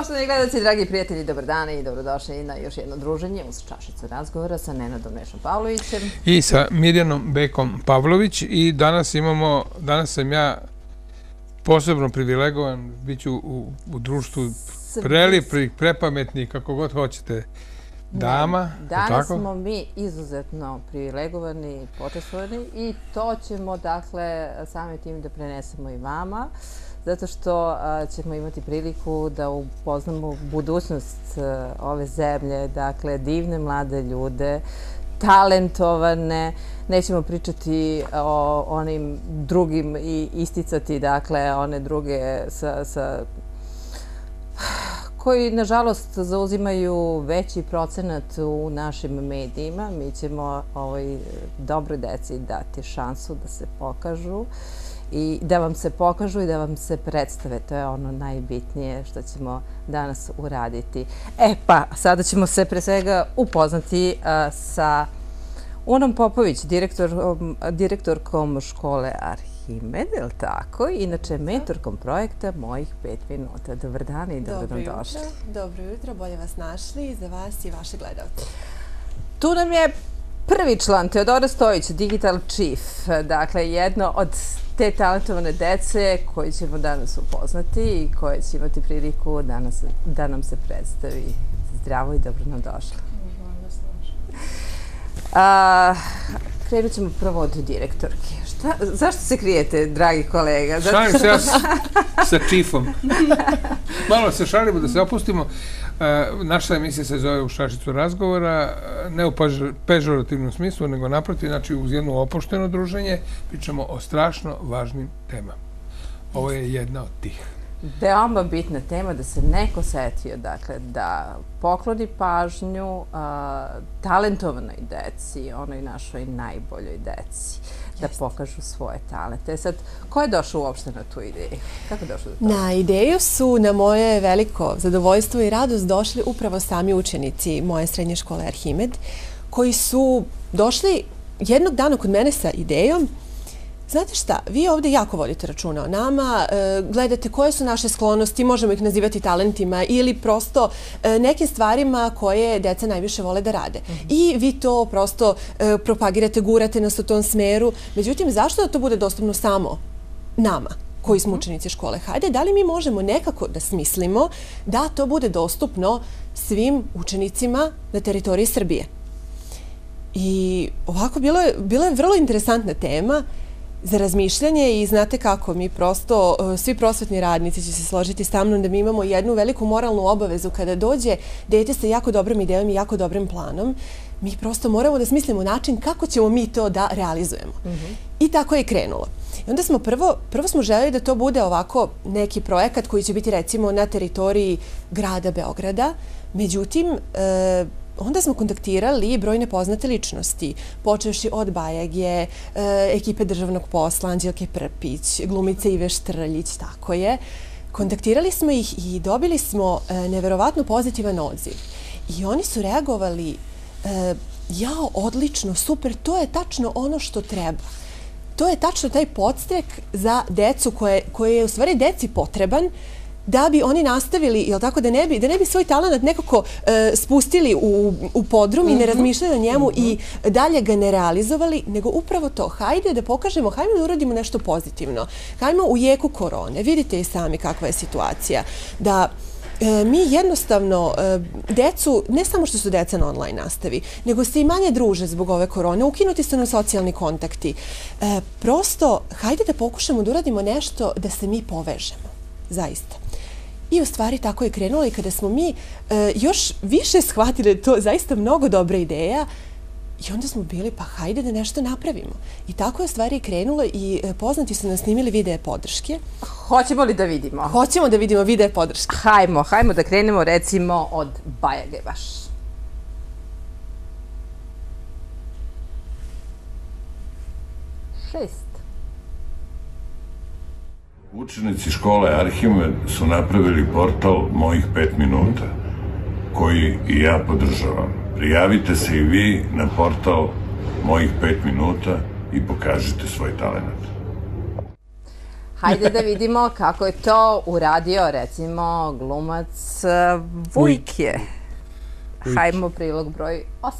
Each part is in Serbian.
Poštovani gledalci, dragi prijatelji, dobar dan i dobrodošli na još jedno druženje uz čašicu razgovora sa Nenadom Nešom Pavlovićem. I sa Mirjanom Bekom Pavlović. I danas sam ja posebno privilegovan, bit ću u društvu prelipih, prepametnih, kako god hoćete, dama. Danas smo mi izuzetno privilegovani i počastvovani i to ćemo, dakle, samim tim da prenesemo i vama, zato što ćemo imati priliku da upoznamo budućnost ove zemlje, dakle, divne mlade ljude, talentovane. Nećemo pričati o onim drugim i isticati, dakle, one druge koji, nažalost, zauzimaju veći procenat u našim medijima. Mi ćemo ovoj dobroj deci dati šansu da se pokažu i da vam se pokažu i da vam se predstave. To je ono najbitnije što ćemo danas uraditi. Pa, sada ćemo se pre svega upoznati sa Unom Popović, direktorkom škole Arhimed, je li tako? Inače, mentorkom projekta Mojih 5 minuta. Dobar dan i dobro nam došli. Dobro jutro, bolje vas našli, za vas i vaše gledalce. Tu nam je prvi član, Teodora Stojić, Digital Chief, dakle, jedno od te talentovane dece koje ćemo danas upoznati i koje će imati priliku da nam se predstavi. Zdravo i dobro nam došli. Krenut ćemo prvo od direktorke. Zašto se krijete, dragi kolega? Šalim se ja sa Chiefom. Malo se šalimo da se opustimo. Naša emisija se zove U čašicu razgovora, ne u pežorativnom smislu, nego naprotiv, znači uz jedno opušteno druženje, pričamo o strašno važnim temama. Ovo je jedna od tih. Veoma bitna tema da se neko setio, dakle, da pokloni pažnju talentovanoj deci, onoj našoj najboljoj deci, da pokažu svoje talente. Sad, ko je došao uopšte na tu ideju? Kako je došao do toga? Na ideju su, na moje veliko zadovoljstvo i radost, došli upravo sami učenici moje srednje škole Arhimed, koji su došli jednog dana kod mene sa idejom: znate šta, vi ovdje jako vodite računa o nama, gledate koje su naše sklonosti, možemo ih nazivati talentima ili prosto nekim stvarima koje deca najviše vole da rade. I vi to prosto propagirate, gurate nas u tom smeru. Međutim, zašto da to bude dostupno samo nama koji smo učenici škole? Hajde, da li mi možemo nekako da smislimo da to bude dostupno svim učenicima na teritoriji Srbije? I ovako, bila je vrlo interesantna tema za razmišljanje i znate kako, mi prosto, svi prosvetni radnici će se složiti sa mnom da mi imamo jednu veliku moralnu obavezu kada dođe dete sa jako dobrom idejom i jako dobrim planom. Mi prosto moramo da smislimo način kako ćemo mi to da realizujemo. I tako je krenulo. I onda smo prvo smo želeli da to bude ovako neki projekat koji će biti recimo na teritoriji grada Beograda. Međutim, onda smo kontaktirali brojne poznate ličnosti, počevši od Bajage, ekipe državnog posla, Anđelke Prpić, glumice Ive Štrljić, tako je. Kontaktirali smo ih i dobili smo neverovatno pozitivan odziv. I oni su reagovali: jao, odlično, super, to je tačno ono što treba. To je tačno taj podstrek za decu koje je u stvari deci potreban, da bi oni nastavili, jel tako, da ne bi svoj talent nekako spustili u podrum i ne razmišljali o njemu i dalje ga ne realizovali, nego upravo to. Hajde da pokažemo, hajde da uradimo nešto pozitivno. Hajmo u jeku korone, vidite i sami kakva je situacija, da mi jednostavno decu, ne samo što su deca na online nastavi, nego se i manje druže zbog ove korone, ukinuti su nam socijalni kontakti. Prosto, hajde da pokušamo da uradimo nešto da se mi povežemo, zaista. I u stvari tako je krenulo i kada smo mi još više shvatili da je to zaista mnogo dobra ideja, i onda smo bili, pa hajde da nešto napravimo. I tako je u stvari krenulo i poznati su nas snimili videe podrške. Hoćemo li da vidimo? Hoćemo da vidimo videe podrške. Hajmo da krenemo recimo od Bajage baš. Učenici škole Arhimed su napravili portal Mojih 5 minuta, koji i ja podržavam. Prijavite se i vi na portal Mojih 5 minuta i pokažite svoj talent. Hajde da vidimo kako je to uradio, recimo, glumac Vujke. Hajmo prilog broj 8.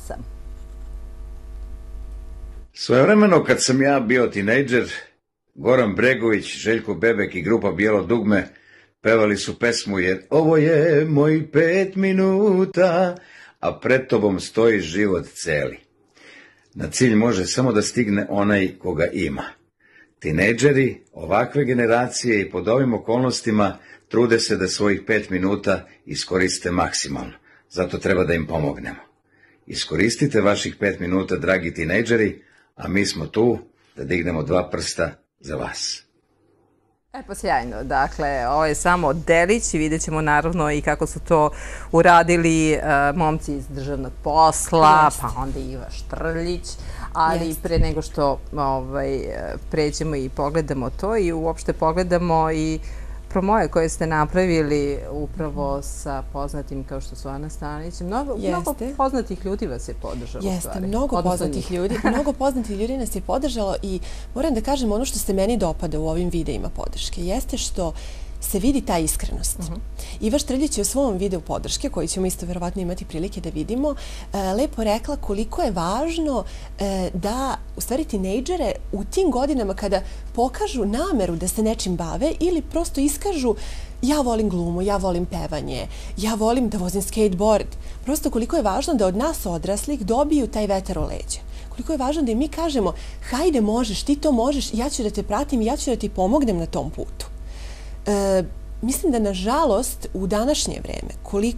Svojevremeno kad sam ja bio tinejdžer, Goran Bregović, Željko Bebek i grupa Bijelo dugme pevali su pesmu jer ovo je moj 5 minuta, a pred tobom stoji život celi. Na cilj može samo da stigne onaj koga ima. Tinejdžeri ovakve generacije i pod ovim okolnostima trude se da svojih 5 minuta iskoriste maksimalno. Zato treba da im pomognemo. Iskoristite vaših 5 minuta, dragi tinejdžeri, a mi smo tu da dignemo 2 prsta za vas. Pa sjajno. Dakle, ovo je samo delić i vidjet ćemo naravno i kako su to uradili momci iz državnog posla, pa onda Iva Štrljić, ali pre nego što pređemo i pogledamo to i uopšte pogledamo i promoje koje ste napravili upravo sa poznatim kao što su Ana Stanić. Mnogo poznatih ljudi vas je podržalo. Jeste, mnogo poznatih ljudi nas je podržalo i moram da kažem ono što se meni dopada u ovim videima podrške jeste što se vidi ta iskrenost. Iva Štrljić je u svom videu podrške, koji ćemo isto verovatno imati prilike da vidimo, lepo rekla koliko je važno da, u stvari, tinejdžere u tim godinama kada pokažu nameru da se nečim bave ili prosto iskažu ja volim glumu, ja volim pevanje, ja volim da vozim skateboard. Prosto koliko je važno da od nas odraslih dobiju taj vetar u leđa. Koliko je važno da im mi kažemo hajde možeš, ti to možeš, ja ću da te pratim, ja ću da ti pomognem na tom putu. Mislim da, nažalost, u današnje vreme,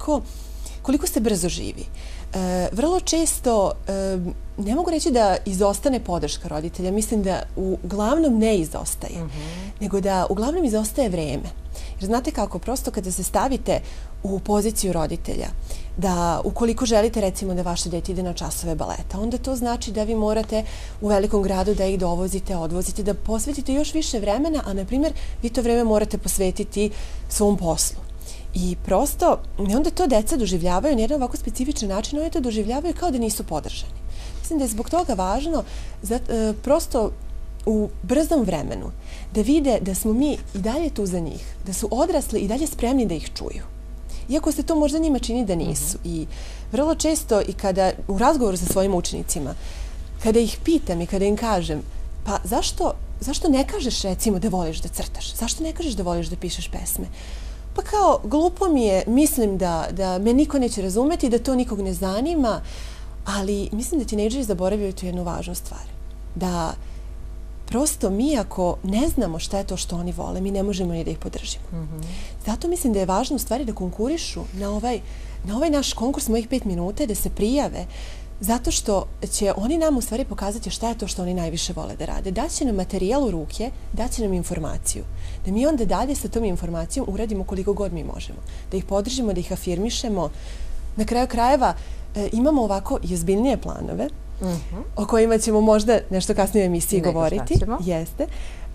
koliko se brzo živi, vrlo često, ne mogu reći da izostane podrška roditelja, mislim da uglavnom ne izostaje, nego da uglavnom izostaje vreme. Jer znate kako, prosto kada se stavite u poziciju roditelja, da ukoliko želite recimo da vaše dete ide na časove baleta, onda to znači da vi morate u velikom gradu da ih dovozite, odvozite, da posvetite još više vremena, a na primjer vi to vreme morate posvetiti svom poslu. I prosto onda to deca doživljavaju na jedan ovako specifičan način, oni to doživljavaju kao da nisu podržani. Mislim da je zbog toga važno prosto u brzom vremenu da vide da smo mi i dalje tu za njih, da su odrasli i dalje spremni da ih čuju. Iako se to možda njima čini da nisu. I vrlo često i kada u razgovoru sa svojim učenicima, kada ih pitam i kada im kažem, pa zašto ne kažeš recimo da voliš da crtaš? Zašto ne kažeš da voliš da pišeš pesme? Pa kao, glupo mi je, mislim da me niko neće razumeti, da to nikog ne zanima, ali mislim da tinejdžeri zaboravljaju tu jednu važnu stvar. Da prosto mi ako ne znamo šta je to što oni vole, mi ne možemo ni da ih podržimo. Zato mislim da je važno u stvari da konkurišu na ovaj naš konkurs mojih 5 minuta, da se prijave, zato što će oni nam u stvari pokazati šta je to što oni najviše vole da rade. Daće nam materijal u ruke, daće nam informaciju. Da mi onda dalje sa tom informacijom uradimo koliko god mi možemo. Da ih podržimo, da ih afirmišemo. Na kraju krajeva imamo ovako i ozbiljnije planove o kojima ćemo možda nešto kasnije u emisiji govoriti. Jeste.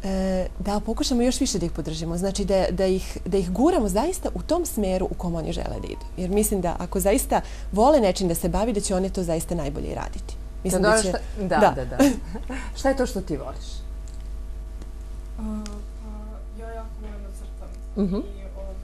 Da pokušamo još više da ih podržimo. Znači da ih guramo zaista u tom smeru u kom oni žele da idu. Jer mislim da ako zaista vole nečim da se bavi, da će oni to zaista najbolje i raditi. Mislim da će... Da. Šta je to što ti voliš? Ja jako volim da crtam. I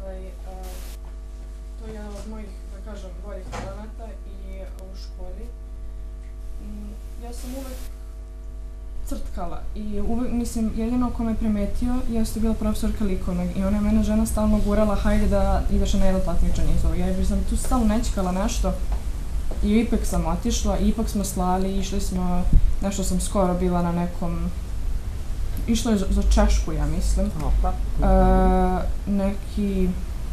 to je jedan od mojih, da kažem, boljih talenata i u školi. Ja sam uvek crtkala i mislim, jedino ko me primetio jeste bila profesorka likovnog i ona je mene žena stalno gurala hajde da ideš na jedno takmičenje iz ovo. Ja sam tu stalno nećkala nešto i ipak sam otišla i ipak smo slali, išli smo, nešto sam skoro bila na nekom, išla je za Češku, ja mislim. Neki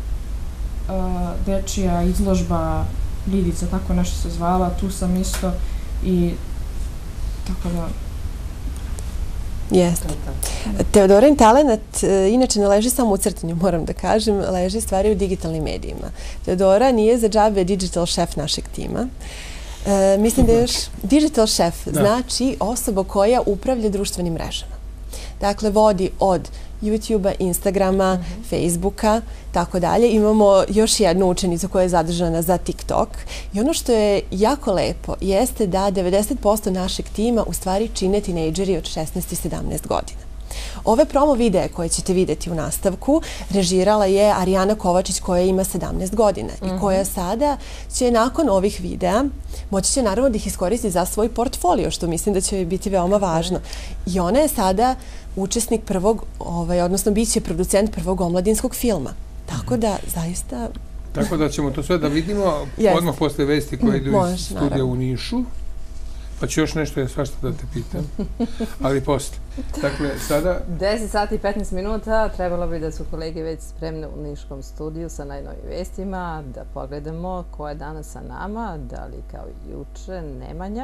dečija izložba Lidica, tako nešto se zvala, tu sam isto i tako da... Jeste. Teodorin talenat inače ne leži samo u crtanju, moram da kažem, leži stvari u digitalnim medijima. Teodora nije za džabe digital šef našeg tima. Mislim da je još digital šef znači osoba koja upravlja društvenim mrežama. Dakle, vodi od YouTube-a, Instagrama, Facebooka, tako dalje. Imamo još jednu učenicu koja je zadržana za TikTok. I ono što je jako lepo jeste da 90% našeg tima u stvari čine tinejdžeri od 16 i 17 godina. Ove promo videe koje ćete vidjeti u nastavku režirala je Arijana Kovačić koja ima 17 godina i koja sada će nakon ovih videa moći će naravno da ih iskoristi za svoj portfolio, što mislim da će joj biti veoma važno. I ona je sada učesnik prvog, odnosno bit će producent prvog omladinskog filma. Tako da, zaista... Tako da ćemo to sve da vidimo odmah posle vesti koje idu iz studija u Nišu. Pa ću još nešto svašta da te pitam, ali posle. Dakle, sada... 10 sati i 15 minuta, trebalo bi da su kolege već spremne u Niškom studiju sa najnovim vestima, da pogledamo ko je danas sa nama, da li kao i juče Nemanja.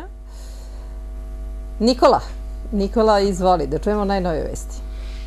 Nikola, izvoli, da čujemo najnovije vesti.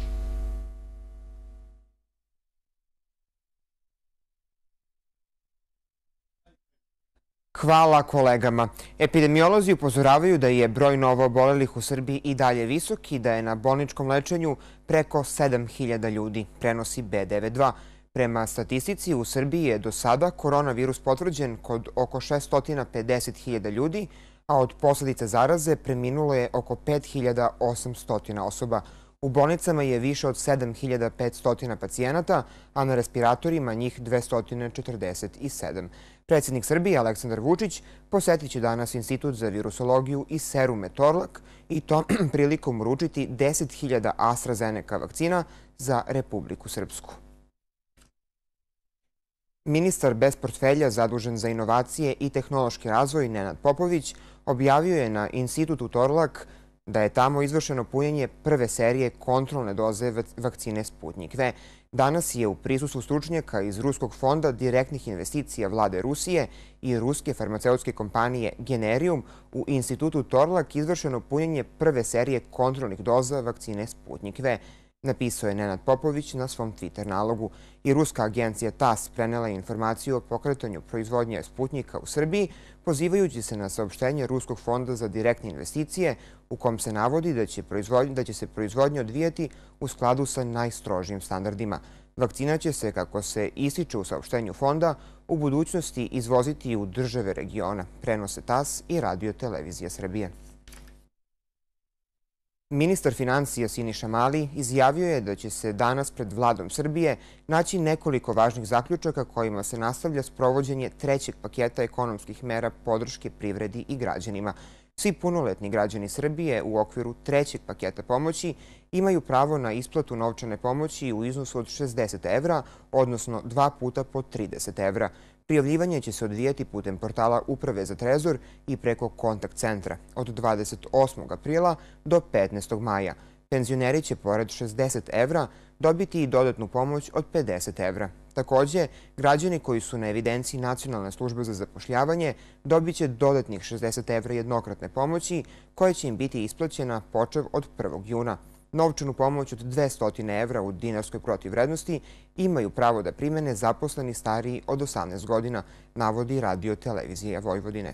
Hvala kolegama. Epidemiolozi upozoravaju da je broj novoobolelih u Srbiji i dalje visok i da je na bolničkom lečenju preko 7.000 ljudi, prenosi B92. Prema statistici, u Srbiji je do sada koronavirus potvrđen kod oko 650.000 ljudi, a od posljedice zaraze preminulo je oko 5.800 osoba. U bolnicama je više od 7.500 pacijenata, a na respiratorima njih 247. Predsjednik Srbije Aleksandar Vučić posetit će danas Institut za virusologiju i serume Torlak i tom prilikom uručiti 10.000 AstraZeneca vakcina za Republiku Srpsku. Ministar bez portfelja zadužen za inovacije i tehnološki razvoj Nenad Popović objavio je na Institutu Torlak da je tamo izvršeno punjenje prve serije kontrolne doze vakcine Sputnik V. Danas je u prisustvu stručnjaka iz Ruskog fonda direktnih investicija vlade Rusije i ruske farmaceutske kompanije Generium u Institutu Torlak izvršeno punjenje prve serije kontrolnih doza vakcine Sputnik V, napisao je Nenad Popović na svom Twitter nalogu. I ruska agencija TASS prenela je informaciju o pokretanju proizvodnje Sputnika u Srbiji, pozivajući se na saopštenje Ruskog fonda za direktne investicije u kom se navodi da će se proizvodnja odvijati u skladu sa najstrožijim standardima. Vakcina će se, kako se ističe u saopštenju fonda, u budućnosti izvoziti u države regiona, prenose TASS i Radio Televizija Srbije. Ministar financija Siniša Mali izjavio je da će se danas pred vladom Srbije naći nekoliko važnih zaključaka kojima se nastavlja sprovođenje trećeg paketa ekonomskih mera podrške privredi i građanima. Svi punoletni građani Srbije u okviru trećeg paketa pomoći imaju pravo na isplatu novčane pomoći u iznosu od 60 evra, odnosno 2 puta po 30 evra. Prijavljivanje će se odvijati putem portala Uprave za trezor i preko kontakt centra od 28. aprila do 15. maja. Penzioneri će pored 60 evra dobiti i dodatnu pomoć od 50 evra. Također, građani koji su na evidenciji Nacionalne službe za zapošljavanje dobit će dodatnih 60 evra jednokratne pomoći koje će im biti isplaćena počev od 1. juna. Novčanu pomoć od 200 evra u dinarskoj protivvrednosti imaju pravo da primene zaposleni stariji od 18 godina, navodi Radio Televizija Vojvodine.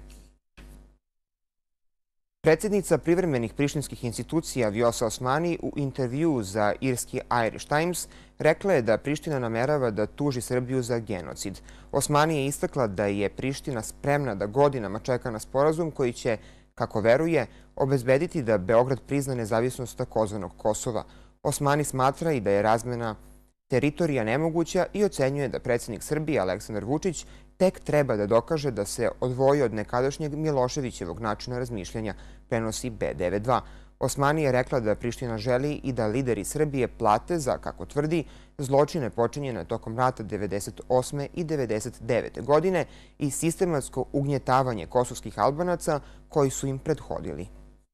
Predsjednica privremenih prištinskih institucija Vjosa Osmani u intervjuu za irski Irish Times rekla je da Priština namerava da tuži Srbiju za genocid. Osmani je istakla da je Priština spremna da godinama čeka na sporazum koji će, kako veruje, obezbediti da Beograd prizna nezavisnost takozvanog Kosova. Osmani smatra i da je razmena teritorija nemoguća i ocenjuje da predsjednik Srbije Aleksandar Vučić tek treba da dokaže da se odvoji od nekadašnjeg Miloševićevog načina razmišljanja, prenosi B92. Osmani je rekla da Priština želi i da lideri Srbije plate za, kako tvrdi, zločine počinjene tokom rata 1998. i 1999. godine i sistematsko ugnjetavanje kosovskih Albanaca koji su im prethodili.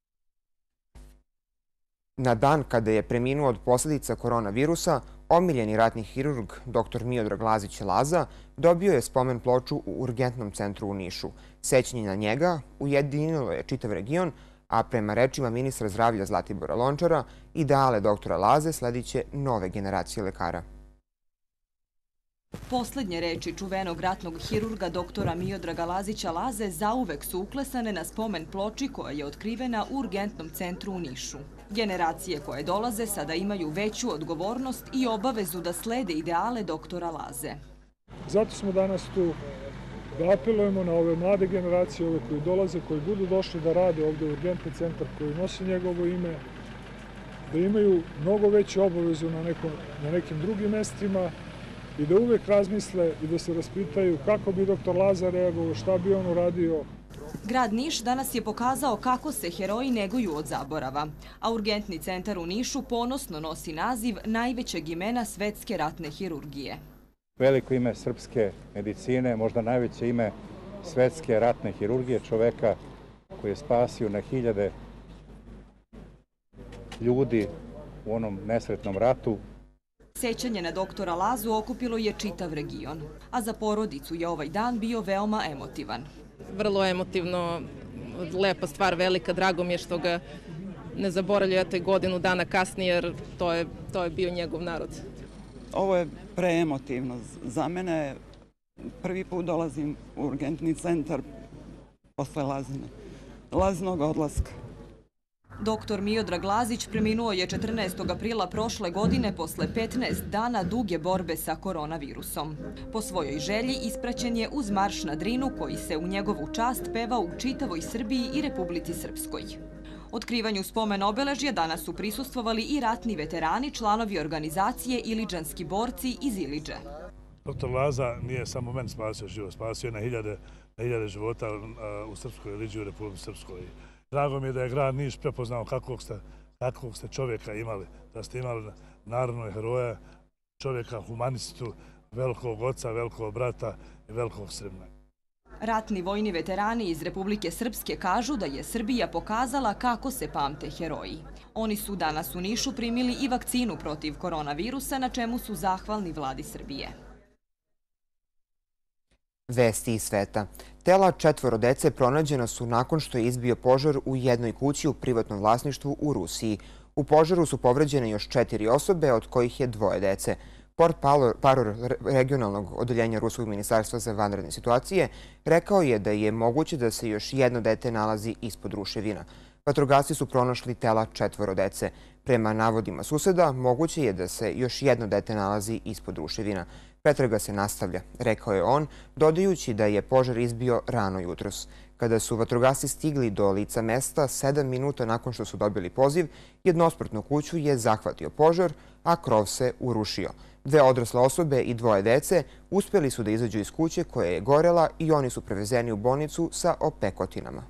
Na dan kada je preminuo od posljedica koronavirusa, omiljeni ratni hirurg dr. Miodrag Lazić Laza dobio je spomen ploču u urgentnom centru u Nišu. Sećanje na njega ujedinilo je čitav region, a prema rečima ministra zdravlja Zlatibora Lončara, ideale doktora Laze sledit će nove generacije lekara. Poslednje reči čuvenog ratnog hirurga doktora Miodraga Lazića Laze zauvek su uklesane na spomen ploči koja je otkrivena u urgentnom centru u Nišu. Generacije koje dolaze sada imaju veću odgovornost i obavezu da slede ideale doktora Laze. Zato smo danas tu da apelujemo na ove mlade generacije, ove koji dolaze, koji budu došli da rade ovdje u urgentni centar koji nosi njegovo ime, da imaju mnogo veću obavezu na nekim drugim mestima i da uvek razmisle i da se raspitaju kako bi dr. Lazar reagovao, šta bi on uradio. Grad Niš danas je pokazao kako se heroji neguju od zaborava, a urgentni centar u Nišu ponosno nosi naziv najvećeg imena svetske ratne hirurgije. Veliko ime srpske medicine, možda najveće ime svetske ratne hirurgije, čoveka koji je spasio na hiljade ljudi u onom nesretnom ratu. Sećanje na doktora Lazu okupilo je čitav region, a za porodicu je ovaj dan bio veoma emotivan. Vrlo emotivno, lepa stvar, velika, drago mi je što ga ne zaboravljate godinu dana kasnije, jer to je bio njegov narod. Ovo je preemotivno. Za mene prvi put dolazim u urgentni centar posle Lazinog odlaska. Doktor Miodrag Lazić preminuo je 14. aprila prošle godine posle 15 dana duge borbe sa koronavirusom. Po svojoj želji ispraćen je uz marš na Drinu koji se u njegovu čast peva u čitavoj Srbiji i Republici Srpskoj. Otkrivanju spomen obeležja danas su prisustvovali i ratni veterani, članovi organizacije Iliđanski borci iz Iliđe. Doktor Laza nije samo meni spasio život, spasio je na hiljade života u Srpskoj Iliđi u Republici Srpskoj. Drago mi je da je grad Niš prepoznao kakvog ste čovjeka imali, da ste imali narodnog heroja, čovjeka humanistu, velikog oca, velikog brata i velikog Srbina. Ratni vojni veterani iz Republike Srpske kažu da je Srbija pokazala kako se pamte heroji. Oni su danas u Nišu primili i vakcinu protiv koronavirusa, na čemu su zahvalni vladi Srbije. Vesti iz sveta. Tela 4 dece pronađena su nakon što je izbio požar u jednoj kući u privatnom vlasništvu u Rusiji. U požaru su povređene još 4 osobe, od kojih je 2 dece. Portparol regionalnog odeljenja Ruskog ministarstva za vanredne situacije rekao je da je moguće da se još jedno dete nalazi ispod ruševina. Vatrogasci su pronašli tela 4 dece. Prema navodima suseda, moguće je da se još jedno dete nalazi ispod ruševina. Pretraga se nastavlja, rekao je on, dodajući da je požar izbio rano jutros. Kada su vatrogasci stigli do lica mesta, 7 minuta nakon što su dobili poziv, jednospratnu kuću je zahvatio požar, a krov se urušio. 2 odrasle osobe i 2 dece uspjeli su da izađu iz kuće koja je gorela i oni su prevezeni u bolnicu sa opekotinama.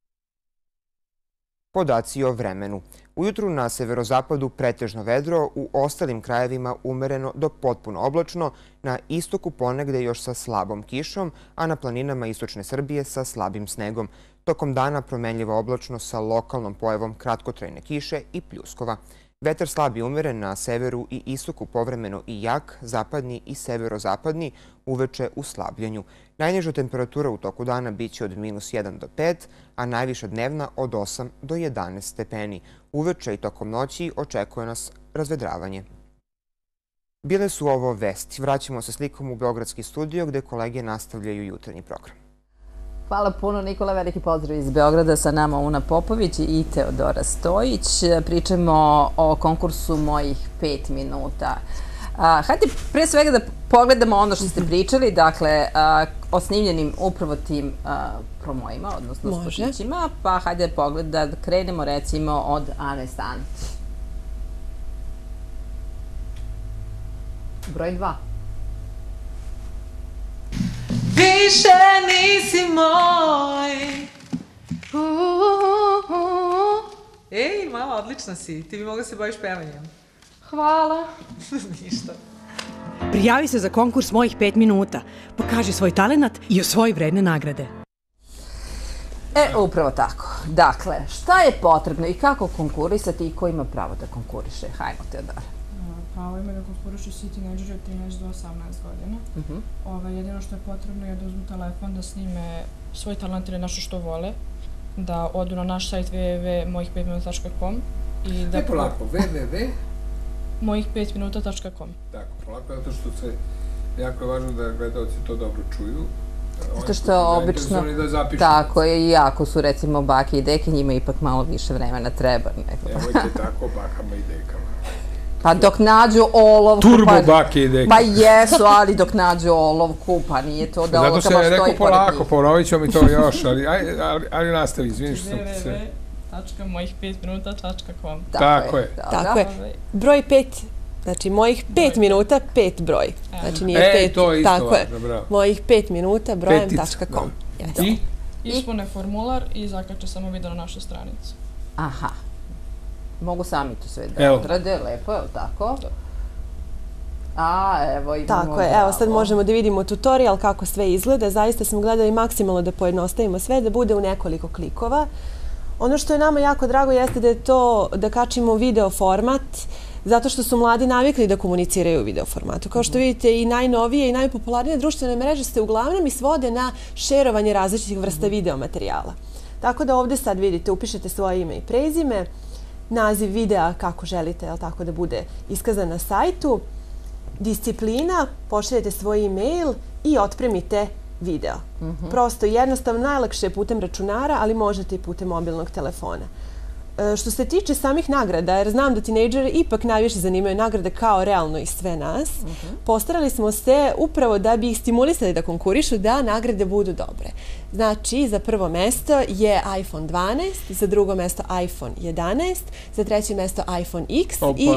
Podaci o vremenu. Ujutru na severozapadu pretežno vedro, u ostalim krajevima umereno do potpuno oblačno, na istoku ponegde još sa slabom kišom, a na planinama istočne Srbije sa slabim snegom. Tokom dana promenljiva oblačnost sa lokalnom pojavom kratkotrajne kiše i pljuskova. Vetar slab i umeren na severu i istoku, povremeno i jak, zapadni i severozapadni, uveče u slabljenju. Najniža temperatura u toku dana biće od -1 do 5, a najviša dnevna od 8 do 11 stepeni. Uveče i tokom noći očekuje nas razvedravanje. Bile su ovo vesti. Vraćamo se slikom u Beogradski studio gde kolege nastavljaju jutarnji program. Hvala puno, Nikola. Veliki pozdrav iz Beograda. Sa nama Una Popović i Teodora Stojić. Pričamo o konkursu Mojih 5 minuta. Hajde pre svega da pogledamo ono što ste pričali, dakle, o snimljenim upravo tim promojima, odnosno spočićima, pa hajde da krenemo recimo od Ane Stanti. Broj 2. Više nisi moj. Ej, mama, odlična si. Ti bi mogla se baviš pevanjem. Hvala. Ništa. Prijavi se za konkurs Mojih 5 minuta. Pokaži svoj talenat i osvoji vredne nagrade. Upravo tako. Dakle, šta je potrebno i kako konkurisati i ko ima pravo da konkuriše? Hajmo, Teodora. Pravo ima da konkurišu svi tinejdžeri od 13 do 18 godina. Jedino što je potrebno je da uzmu telefon, da snime svoj talent ili nešto što vole, da odu na naš sajt www.mojih5minuta.com i da... polako, www.mojih5minuta.com. Tako, polako, zato što se jako je važno da gledalci to dobro čuju. Zato što obično, tako je, i ako su recimo bake i deke, njima ipak malo više vremena treba. Nemojte tako bakama i dekama. Pa dok nađu olovku... Turbo bake i deke. Pa jesu, ali dok nađu olovku, pa nije to da olovka baš stoji pored njih. Zato se rekao polako, ponovit ćemo mi to još, ali nastavi, izvini što sam se... www.mojih5minuta.com. Tako je. Tako je. Broj 5, znači mojih 5 minuta, 5 broj. Znači nije 5. To je isto važno, bravo. Mojih 5 minuta, brojem.com. I? Ispune formular i zakače samo video na našu stranicu. Aha. Mogu sami to sve da odrade, lepo, je li tako? Evo imamo... Tako je, evo sad možemo da vidimo tutorial kako sve izgleda. Zaista smo gledali maksimalno da pojednostavimo sve, da bude u nekoliko klikova. Ono što je nama jako drago jeste da je to da kačimo video format, zato što su mladi navikli da komuniciraju u video formatu. Kao što vidite, i najnovije i najpopularnije društvene mreže se uglavnom i svode na šerovanje različitih vrsta video materijala. Tako da ovdje sad vidite, upišete svoje ime i prezime, naziv videa kako želite tako da bude iskazan na sajtu, disciplina, pošaljete svoj e-mail i otpremite video. Prosto jednostavno, najlakše je putem računara, ali možete i putem mobilnog telefona. Što se tiče samih nagrada, jer znam da tinejdžere ipak najviše zanimaju nagrade kao realno i sve nas, postarali smo se upravo da bi ih stimulisali da konkurišu, da nagrade budu dobre. Znači, za prvo mesto je iPhone 12, za drugo mesto iPhone 11, za treće mesto iPhone X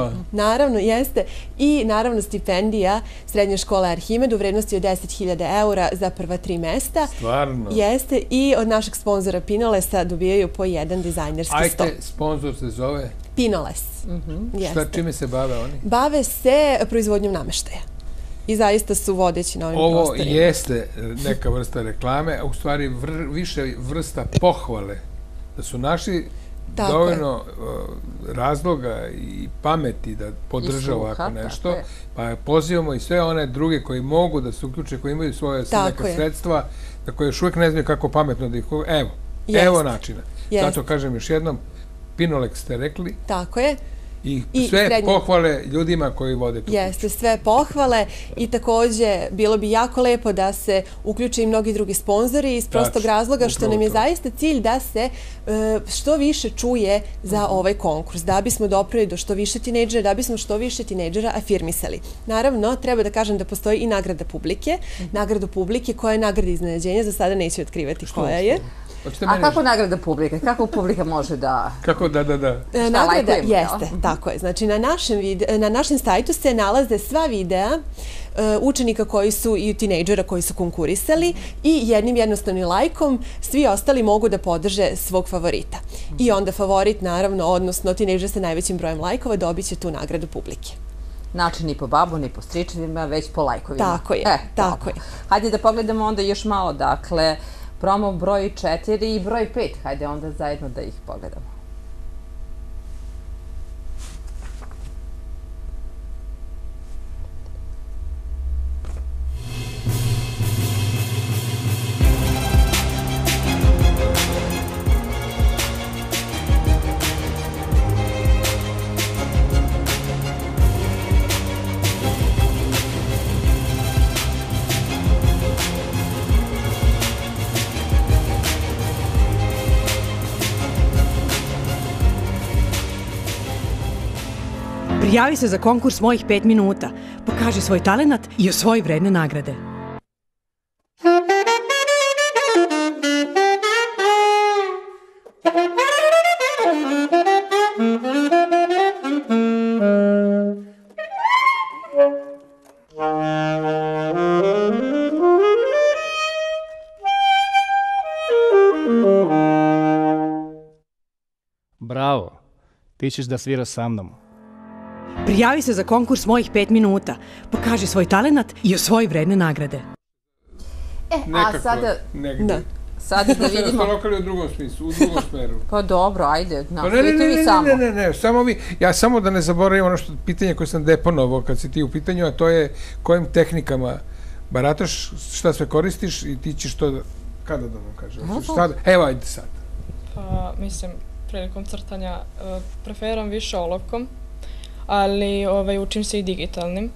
i naravno stipendija Srednje škole Arhimed u vrednosti od 10.000 eura za prva 3 mesta. Stvarno? Jeste, i od našeg sponzora Pinolesa dobijaju po jedan dizajnerski sto. Sponsor se zove? Pinoles. Čime se bave oni? Bave se proizvodnjom nameštaja. I zaista su vodeći na ovim prostorima. Ovo jeste neka vrsta reklame, a u stvari više vrsta pohvale. Da su naši dovoljno razloga i pameti da podrže ovako nešto. Pa pozivamo i sve one druge koji mogu da se uključe, koji imaju svoje neka sredstva, da koje još uvijek ne znaju kako pametno da ih... Evo načina. Zato kažem još jednom, Pinolex ste rekli. Tako je. I sve pohvale ljudima koji vode tu. Jeste, sve pohvale i također bilo bi jako lepo da se uključe i mnogi drugi sponzori iz prostog razloga što nam je zaista cilj da se što više čuje za ovaj konkurs, da bismo doprali do što više tinejdžera, da bismo što više tinejdžera afirmisali. Naravno, treba da kažem da postoji i nagrada publike. Nagrada publike koja je nagrada iznenađenja, za sada neću otkrivati koja je. A kako nagrada publike? Kako publika može da... Kako da... Nagrada jeste, tako je. Znači, na našem sajtu se nalaze sva videa učenika koji su i tinejdžera koji su konkurisali i jednim jednostavnim lajkom svi ostali mogu da podrže svog favorita. I onda favorit, naravno, odnosno tinejdžer sa najvećim brojem lajkova dobit će tu nagradu publike. Znači, ni po babu, ni po stričevima, već po lajkovima. Tako je, tako je. Hajde da pogledamo onda još malo, dakle, promo broj 4 i broj 5. Hajde onda zajedno da ih pogledamo. Prijavi se za konkurs Mojih 5 minuta. Pokaži svoj talenat i osvoji vredne nagrade. Bravo, ti ćeš da sviraš sa mnom. Prijavi se za konkurs Mojih 5 minuta. Pokaži svoj talenat i osvoji vredne nagrade. A sada... Sada da vidimo... Sada lokali u drugom smislu, u drugom smeru. Pa dobro, ajde, nastavite vi samo. Ne, samo vi. Ja samo da ne zaboravim ono pitanje koje sam deponovao kad si ti u pitanju, a to je kojim tehnikama barataš, šta sve koristiš i ti ćeš to... Kada da vam kažem? Evo, ajde sad. Pa, mislim, prilikom crtanja preferam više olovkom, ali učim se i digitalnim.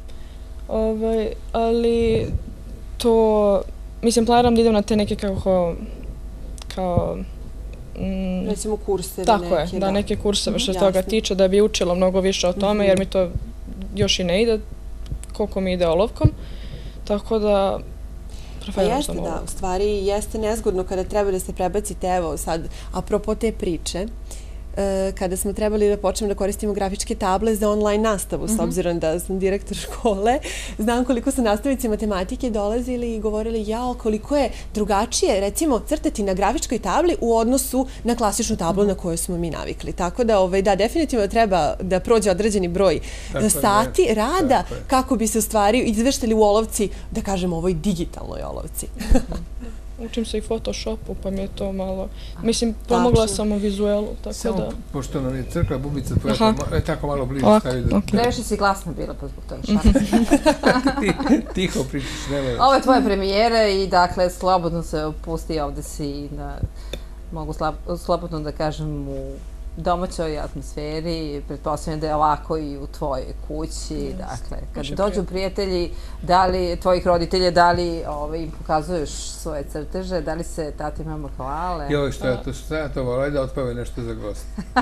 Ali to, mislim, planiram da idem na te neke kao... Recimo kurseve neke. Tako je, da, neke kurseve što se toga tiče, da bi učila mnogo više o tome, jer mi to još i ne ide koliko mi ide olovkom. Tako da... Pa jeste, da, u stvari jeste nezgodno kada treba da se prebacite, evo sad, apropo te priče, kada smo trebali da počnemo da koristimo grafičke table za online nastavu, s obzirom da sam direktor škole. Znam koliko su nastavnici matematike dolazili i govorili koliko je drugačije, recimo, crtati na grafičkoj tabli u odnosu na klasičnu tablu na koju smo mi navikli. Tako da, definitivno treba da prođe određeni broj sati rada kako bi se u stvari izveštali u olovci, da kažem, ovoj digitalnoj olovci. Učim se i Photoshopu, pa mi je to malo... Mislim, pomogla sam u vizuelu, tako da... Pošto nam je crkla bubica tvoja, tako malo bliže stavi da... Previše si glasna bila, pa zbog toga šaka. Tiho pričaš, nemoj. Ovo je tvoja premijera i, dakle, slobodno se opusti, ovde si, mogu slobodno da kažem, u domaćoj atmosferi, pretpostavljam da je ovako i u tvojoj kući, dakle, kad dođu prijatelji, tvojih roditelja, da li im pokazuješ svoje crteže, da li se tati i mama hvale? Joj, što ja to volao, da otpeve nešto za gost.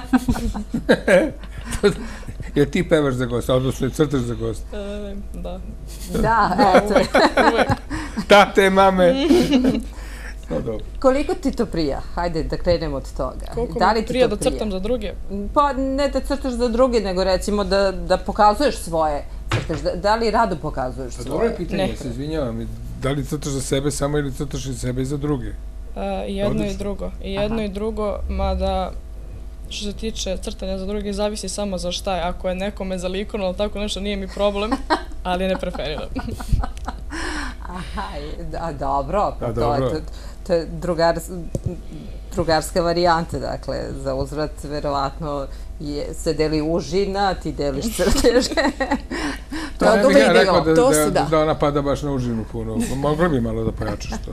Jer ti pevaš za gost, odnosno crteš za gost. Da. Da, eto. Tate, mame. Koliko ti to prija? Hajde da krenemo od toga. Koliko mi prija da crtam za druge? Pa ne da crtaš za druge, nego recimo da pokazuješ svoje crteže. Da li rado pokazuješ svoje? Dobro je pitanje, se izvinjavam. Da li crtaš za sebe samo ili crtaš i sebe i za druge? Jedno i drugo. I jedno i drugo, mada što se tiče crtanja za druge, zavisi samo za šta je. Ako je nekome za likovno, ali tako nešto nije mi problem, ali ne preferiram. Aha, dobro. To je drugarska varijanta, dakle, za uzvrat verovatno se deli užina, ti deliš crteže. To ne bih ja rekao da ona pada baš na užinu puno. Mogla bi malo da pojačaš to.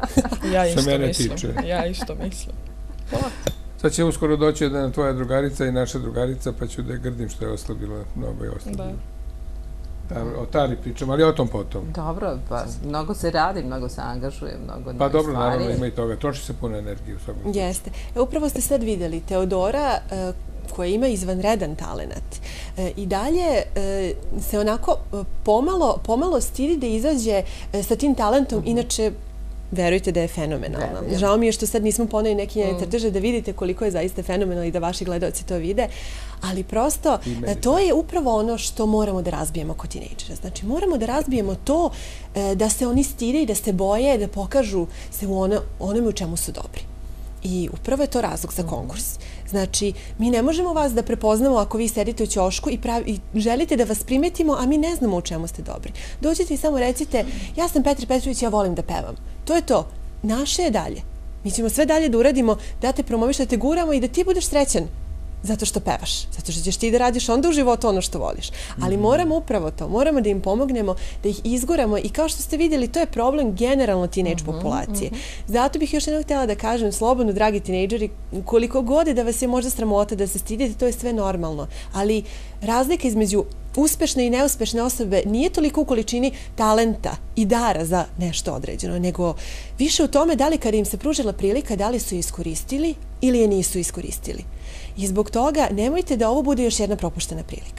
Ja isto mislim. Sad će uskoro doći jedna tvoja drugarica i naša drugarica, pa ću da je grdim što je oslabila, mnogo je oslabila. O Tari pričam, ali o tom potom. Dobro, pa mnogo se radi, mnogo se angažuje, mnogo novih stvari. Pa dobro, naravno ima i toga, troši se puno energije u svakom slučaju. Jeste. Upravo ste sad videli, Teodora koja ima izvanredan talenat i dalje se onako pomalo stidi da izađe sa tim talentom, inače verujte da je fenomenalno. Žao mi je što sad nismo poneli neki njene crteže da vidite koliko je zaista fenomenalno i da vaši gledaoci to vide, ali prosto to je upravo ono što moramo da razbijemo kod tinejdžera. Znači moramo da razbijemo to da se oni stide i da se boje, da pokažu se u onome u čemu su dobri. I upravo je to razlog za konkurs. Znači, mi ne možemo vas da prepoznamo ako vi sedite u ćošku i želite da vas primetimo, a mi ne znamo u čemu ste dobri. Dođite i samo recite, ja sam Petar Petrović, ja volim da pevam. To je to. Naše je dalje. Mi ćemo sve dalje da uradimo, da te promoviš, da te guramo i da ti budeš srećan zato što pevaš. Zato što ćeš ti da radiš onda u životu ono što voliš. Ali moramo upravo to. Moramo da im pomognemo, da ih izguramo i kao što ste vidjeli, to je problem generalno tinejdž populacije. Zato bih još jednom htjela da kažem, slobodno, dragi tinejdžeri, koliko god da vas je možda sramota da se stidite, to je sve normalno. Ali razlika između uspešne i neuspešne osobe nije toliko u količini talenta i dara za nešto određeno, nego više u tome da li kada im se pružila prilika, da li su je iskoristili ili je nisu iskoristili. I zbog toga nemojte da ovo bude još jedna propuštena prilika.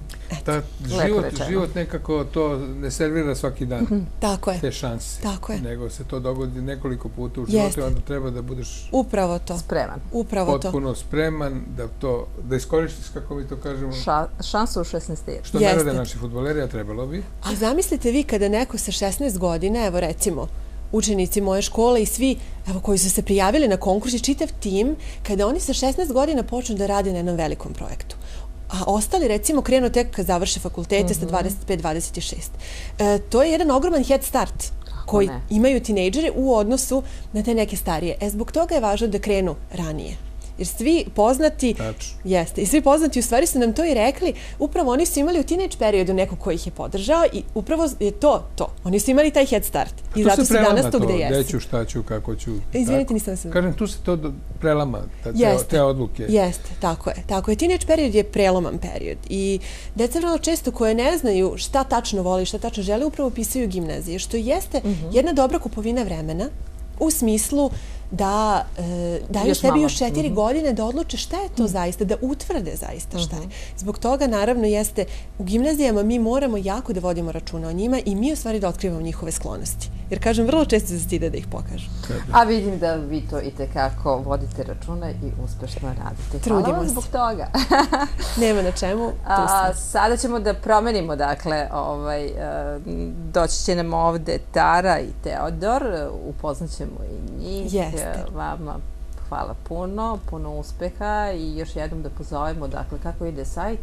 Život nekako to ne servira svaki dan. Tako je. Te šanse. Tako je. Nego se to dogodi nekoliko puta u životu, onda treba da budeš upravo to. Spreman. Upravo to. Potpuno spreman da iskoristiš, kako mi to kažemo, šansu u 16. Što ne rade naši fudbaleri, a trebalo bi. A zamislite vi kada neko sa 16 godina, evo recimo, učenici moje škole i svi koji su se prijavili na konkurs i čitav tim, kada oni sa 16 godina počnu da rade na jednom velikom projektu. A ostali, recimo, krenu tek kad završe fakultete sa 25-26. To je jedan ogroman head start koji imaju tinejdžere u odnosu na te neke starije. Zbog toga je važno da krenu ranije. Jer svi poznati, jeste, i svi poznati u stvari su nam to i rekli, upravo oni su imali u tinejdž periodu nekog koji ih je podržao i upravo je to. Oni su imali taj head start. I zato su danas tu gde jesu. Gde ću, šta ću, kako ću. Izvinite, nisam se... Kažem, tu se to prelama, te odluke. Jeste, tako je. Tako je. Tinejdž period je preloman period. I deca vrlo često koje ne znaju šta tačno voli, šta tačno žele, upravo upisuju gimnazije, što jeste jedna dobra kupovina vremena u smislu da daju sebi još 4 godine da odluče šta je to zaista, da utvrde zaista šta je. Zbog toga, naravno, jeste u gimnazijama mi moramo jako da vodimo računa o njima i mi u stvari da otkrivamo njihove sklonosti. Jer, kažem, vrlo često se stide da ih pokažu. A vidim da vi to i tekako vodite računa i uspešno radite. Trudimo se. Hvala vam zbog toga. Nema na čemu. Sada ćemo da promenimo, dakle, doći će nam ovde Tara i Teodor, upoznaćemo i njih. Vama hvala puno, puno uspeha i još jednom da pozovemo, dakle, kako ide sajt?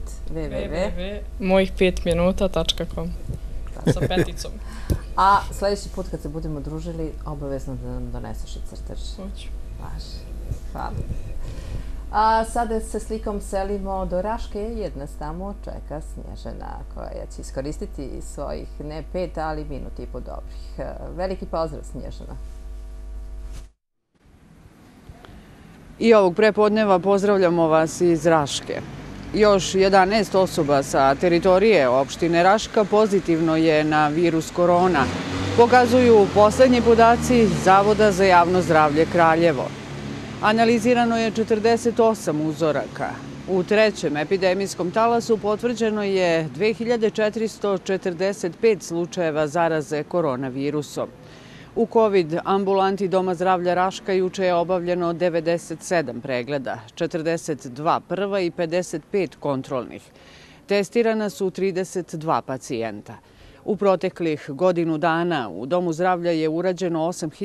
www.mojih5minuta.com sa peticom. A sledeći put kad se budemo družili, obavezno da nam doneseš i crtež. Hoću. Hvala. A sada se slikom selimo do Raške, jer nas tamo čeka Snježana, koja će iskoristiti svojih ne 5, ali minut i po dobrih. Veliki pozdrav, Snježana. I ovog prepodneva pozdravljamo vas iz Raške. Još 11 osoba sa teritorije opštine Raška pozitivno je na virus korona, pokazuju poslednji podaci Zavoda za javno zdravlje Kraljevo. Analizirano je 48 uzoraka. U trećem epidemijskom talasu potvrđeno je 2445 slučajeva zaraze koronavirusom. U COVID ambulanti Doma zdravlja Raška juče je obavljeno 97 pregleda, 42 prva i 55 kontrolnih. Testirana su 32 pacijenta. U proteklih godinu dana u Domu zdravlja je urađeno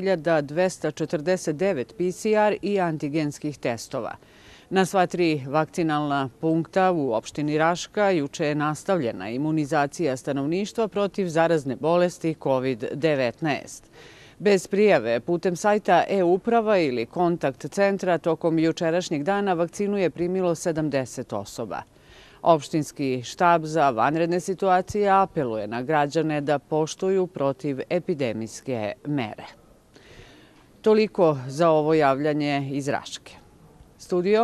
8249 PCR i antigenskih testova. Na sva 3 vakcinalna punkta u opštini Raška juče je nastavljena imunizacija stanovništva protiv zarazne bolesti COVID-19. Bez prijave, putem sajta e-uprava ili kontakt centra tokom jučerašnjeg dana vakcinu je primilo 70 osoba. Opštinski štab za vanredne situacije apeluje na građane da poštuju protiv epidemijske mere. Toliko za ovo javljanje iz Raške. Studio?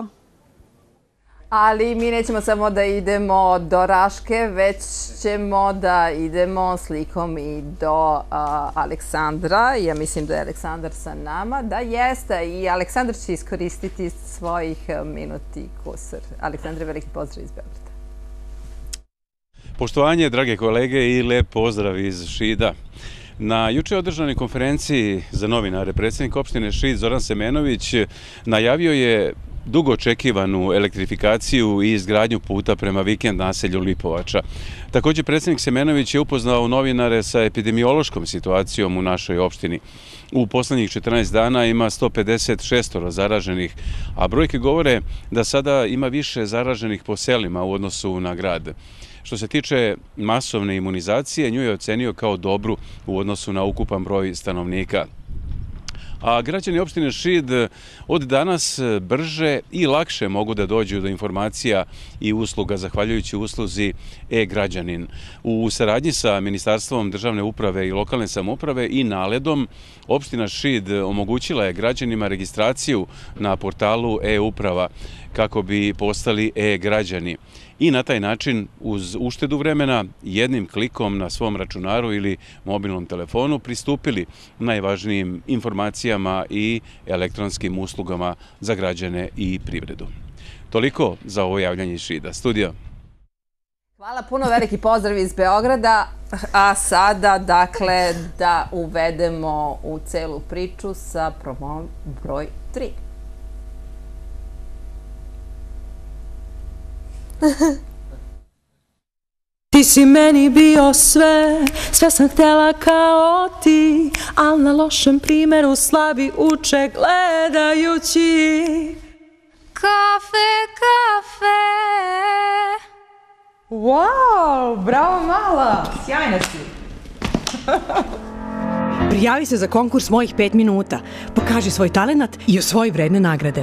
Ali mi nećemo samo da idemo do Raške, već ćemo da idemo slikom i do Aleksandra. Ja mislim da je Aleksandar sa nama. Da, jeste. I Aleksandar će iskoristiti svojih minuti kusur. Aleksandar, veliki pozdrav iz Beograda. Poštovanje, drage kolege, i lep pozdrav iz Šida. Na juče održanoj konferenciji za novinare predsjednik opštine Šid Zoran Semenović najavio je dugo očekivanu elektrifikaciju i izgradnju puta prema vikend naselju Lipovača. Također, predsjednik Semenović je upoznao novinare sa epidemiološkom situacijom u našoj opštini. U poslednjih 14 dana ima 156 zaraženih, a brojke govore da sada ima više zaraženih po selima u odnosu na grad. Što se tiče masovne imunizacije, nju je ocenio kao dobru u odnosu na ukupan broj stanovnika. A građani opštine Šid od danas brže i lakše mogu da dođu do informacija i usluga zahvaljujući usluzi e-građanin. U saradnji sa Ministarstvom državne uprave i lokalne samouprave i NALED-om, opština Šid omogućila je građanima registraciju na portalu e-uprava kako bi postali e-građani. I na taj način, uz uštedu vremena, jednim klikom na svom računaru ili mobilnom telefonu pristupili najvažnijim informacijama i elektronskim uslugama za građane i privredu. Toliko za ovo javljanje iz Šida. Studio. Hvala puno, veliki pozdrav iz Beograda. A sada, dakle, da uvedemo u celu priču sa promom broj 3. Ti si meni bio sve, sve sam htjela kao ti, al na lošem primjeru slabi uče gledajući. Kafe, kafe. Wow, bravo mala, sjajna si. Prijavi se za konkurs Mojih 5 minuta, pokaži svoj talenat i osvoji vredne nagrade.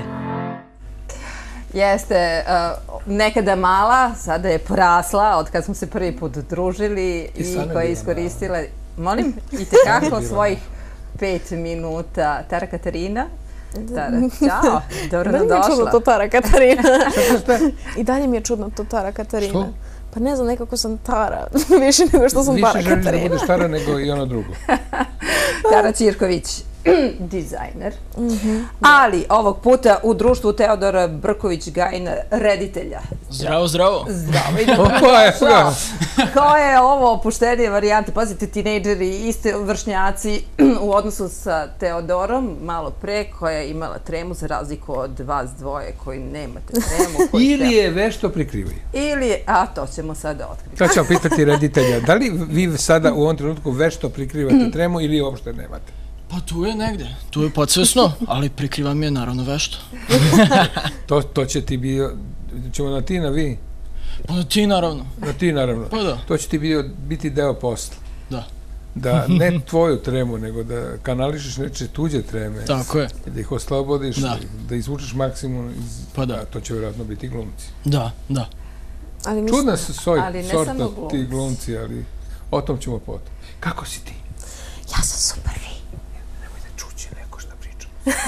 Jeste, nekada mala, sada je porasla od kad smo se prvi put družili i koja je iskoristila, molim, i tekako svojih 5 minuta. Tara Katarina. Tara, ćao, dobro nam došla. Da mi je čudno to Tara Katarina. I dalje mi je čudno to Tara Katarina. Što? Pa ne znam, nekako sam Tara, više nego što sam Tara Katarina. Više želiš da budeš Tara nego i ono drugo. Tara Ćirković. dizajner, ali ovog puta u društvu Teodora Brković-Gajina, reditelja. Zdravo, zdravo. Zdravo i dobrodošao. Koja je ovo opuštenije varijante? Pazite, tinejdžeri, iste vršnjaci u odnosu sa Teodorom, malo pre, koja je imala tremu za razliku od vas dvoje koji nemate tremu. Ili je vešto prikrivaju. Ili je, a to ćemo sada otkriti. To ćemo pitati reditelja. Da li vi sada u ovom trenutku vešto prikrivate tremu ili uopšte nemate? Pa tu je negde, tu je podsvesno, ali prikrivam je naravno vešto. To će ti bio, ćemo na ti, na vi? Pa na ti naravno. Na ti naravno. Pa da. To će ti biti deo posla. Da. Da ne tvoju tremu, nego da kanališeš neče tuđe treme. Tako je. Da ih oslobodiš, da izvučeš maksimum iz... Pa da. To će vjerojatno biti glumci. Da, da. Čudna su sorta ti glumci, ali o tom ćemo potom. Kako si ti? Ja sam super. Nemoj da čuće neko šta pričam.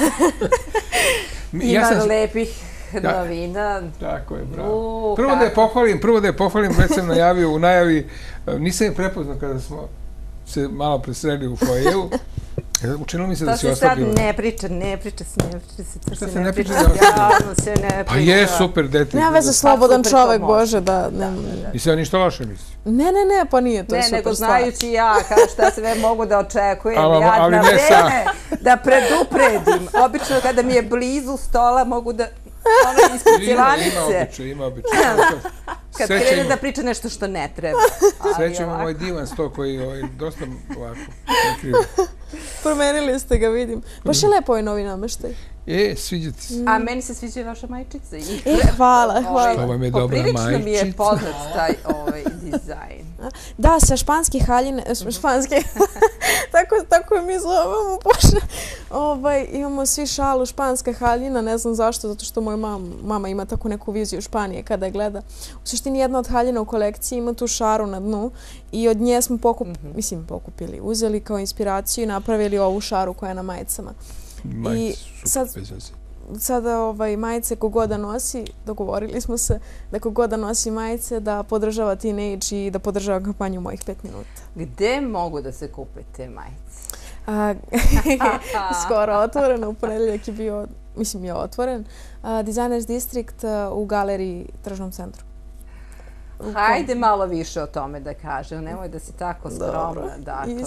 Ima lepih novina. Tako je, bravo. Prvo da je pohvalim, već sam najavio u najavi, nisam je prepoznao kada smo se malo presreli u foajevu. Učinilo mi se da si oslabila. To se sad ne priča se. Šta se ne priča? Javno se ne priča. Pa je, super, dete. Nema veze, slobodan čovek, Bože, da... Nisi ja ništa loše misli? Ne, pa nije, to je super stvar. Ne, nego znajući ja, šta sve mogu da očekujem, ja na vreme da predupredim. Obično kada mi je blizu stola mogu da... Ono ispred cilanice. Ima običaj. Kad krene da priča nešto što ne treba. Srećemo moj divan sto koji je dosta ovako prikriva. Promenili ste ga, vidim. Baš je lepo ovaj novi nameštaj. Sviđa ti se. A meni se sviđa i vaša majičica. Hvala. Ovo je dobra majičica. Poprilično mi je poznat taj dizajn. Da, sa španske haljine, španske, tako je mi zovemo, imamo svi šalu španska haljina, ne znam zašto, zato što moja mama ima tako neku viziju Španije kada je gleda. U suštini jedna od haljina u kolekciji ima tu šaru na dnu i od nje smo pokupili, uzeli kao inspiraciju i napravili ovu šaru koja je na majicama. I sada majice kogoda nosi, dogovorili smo se da kogoda nosi majice, da podržava teenage i da podržava kampanju mojih 5 minuta. Gde mogu da se kupe te majice? Skoro otvoreno, u ponedeljak je bio, je otvoren. Designers District u galeriji Tržnom centru. Hajde malo više o tome da kažem, nemoj da si tako skromna.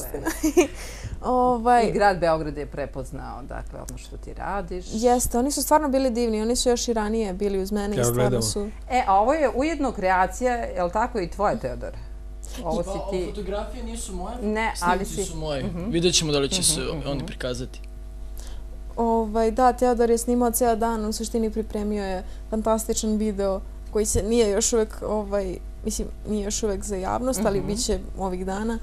I grad Beograd je prepoznao ono što ti radiš. Jeste, oni su stvarno bili divni, oni su još i ranije bili uz mene i stvarno su... A ovo je ujedno kreacija, je li tako i tvoja, Teodora? Ovo fotografije nisu moje, snimci su moji. Vidjet ćemo da li će se oni prikazati. Da, Teodor je snimao ceo dan, u suštini pripremio je fantastičan video koji se nije još uvek, nije još uvek za javnost, ali bit će ovih dana.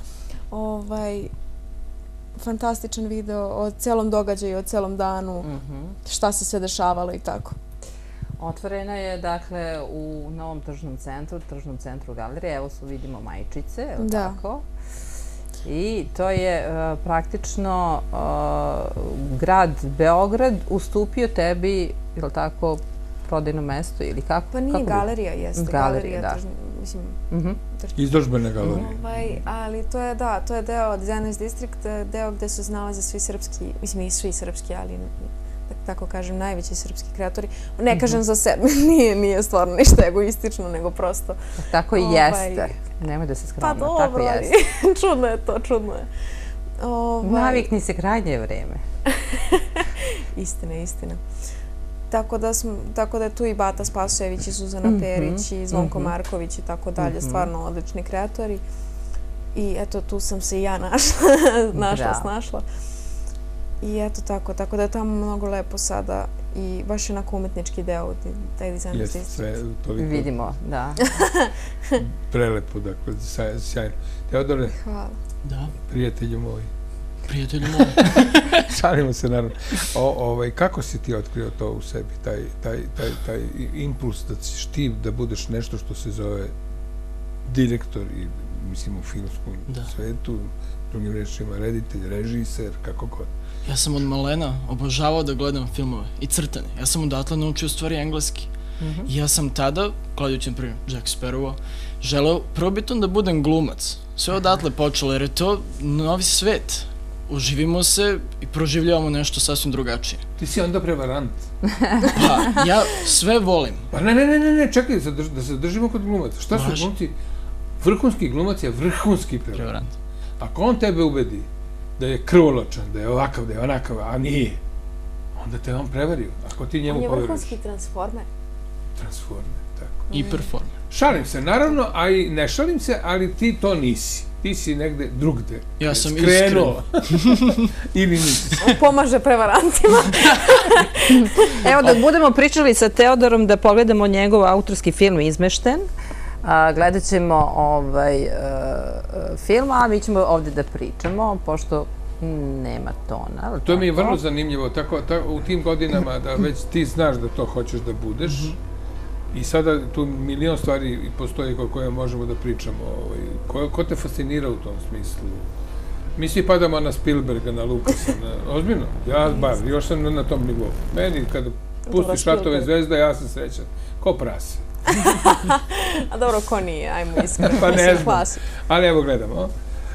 Fantastičan video o celom događaju, o celom danu, šta se sve dešavalo i tako. Otvorena je, dakle, u novom tržnom centru galerije. Evo vidimo majčice, je li tako? I to je praktično grad Beograd ustupio tebi, je li tako, prodajno mesto ili kako? Pa nije galerija, jeste. Galerija, da. Izložbena galerija. Ali to je deo Designers District, deo gde se nalaze svi srpski, i svi srpski, ali tako kažem, najveći srpski kreatori. Ne kažem za sebe, nije stvarno ništa egoistično, nego prosto... Tako i jeste. Nemoj da se skromno, tako jeste. Čudno je to, čudno je. Navikni se, krajnje vreme. Istina. Tako da je tu i Bata Spasojević i Suzana Perić i Zvonko Marković i tako dalje, stvarno odlični kreatori. I eto, tu sam se i ja snašla. I eto tako da je tamo mnogo lepo sada i baš onako umetnički deo taj dizajn. Jeste, sve toliko... Vidimo, da. Prelepo, dakle, sjajno. Teodore, prijatelju moj. Prijatelju moj. Šalimo se, naravno. Kako si ti otkrio to u sebi, taj impuls da ćeš ti da budeš nešto što se zove direktor i, mislim, u filmskom svetu, drugim rečima, reditelj, režiser, kako god. Ja sam od malena obožavao da gledam filmove i crtane. Ja sam odatle naučio stvari engleski. I ja sam tada, gledajući na primjer Jack Sparrowa, želeo probitno da budem glumac. Sve odatle počelo jer je to novi svet. uživimo se i proživljavamo nešto sasvim drugačije. Ti si onda prevarant. Pa, ja sve volim. Pa ne, čekaj, da se držimo kod glumaca. Šta su glumci? Vrhunski glumac je vrhunski prevarant. Ako on tebe ubedi da je krvoločan, da je ovakav, da je onakav, a nije, onda te on prevario. Ako ti njemu poveriš. On je vrhunski transformer. Transformer, tako. I performer. Šalim se, naravno, a i ne šalim se, ali ti to nisi. Ti si negde drugde. Ja sam skrenuo. Ili nisi. On pomaže prevarantima. Evo, da budemo pričali sa Teodorom, da pogledamo njegov autorski film Izmešten. Gledat ćemo film, a mi ćemo ovde da pričamo, pošto nema tona. To mi je vrlo zanimljivo, u tim godinama da već ti znaš da to hoćeš da budeš i sada tu milion stvari postoji o koje možemo da pričamo. Ko te fascinira u tom smislu? Mi svi padamo na Spielberga, na Lucasa, ozbiljno, ja bar, još sam na tom nivou. Meni kada pustiš Ratove zvezda, ja sam srećan, ko prase. A dobro, ko nije, ajmo iskreno. Pa ne znam, ali evo gledamo.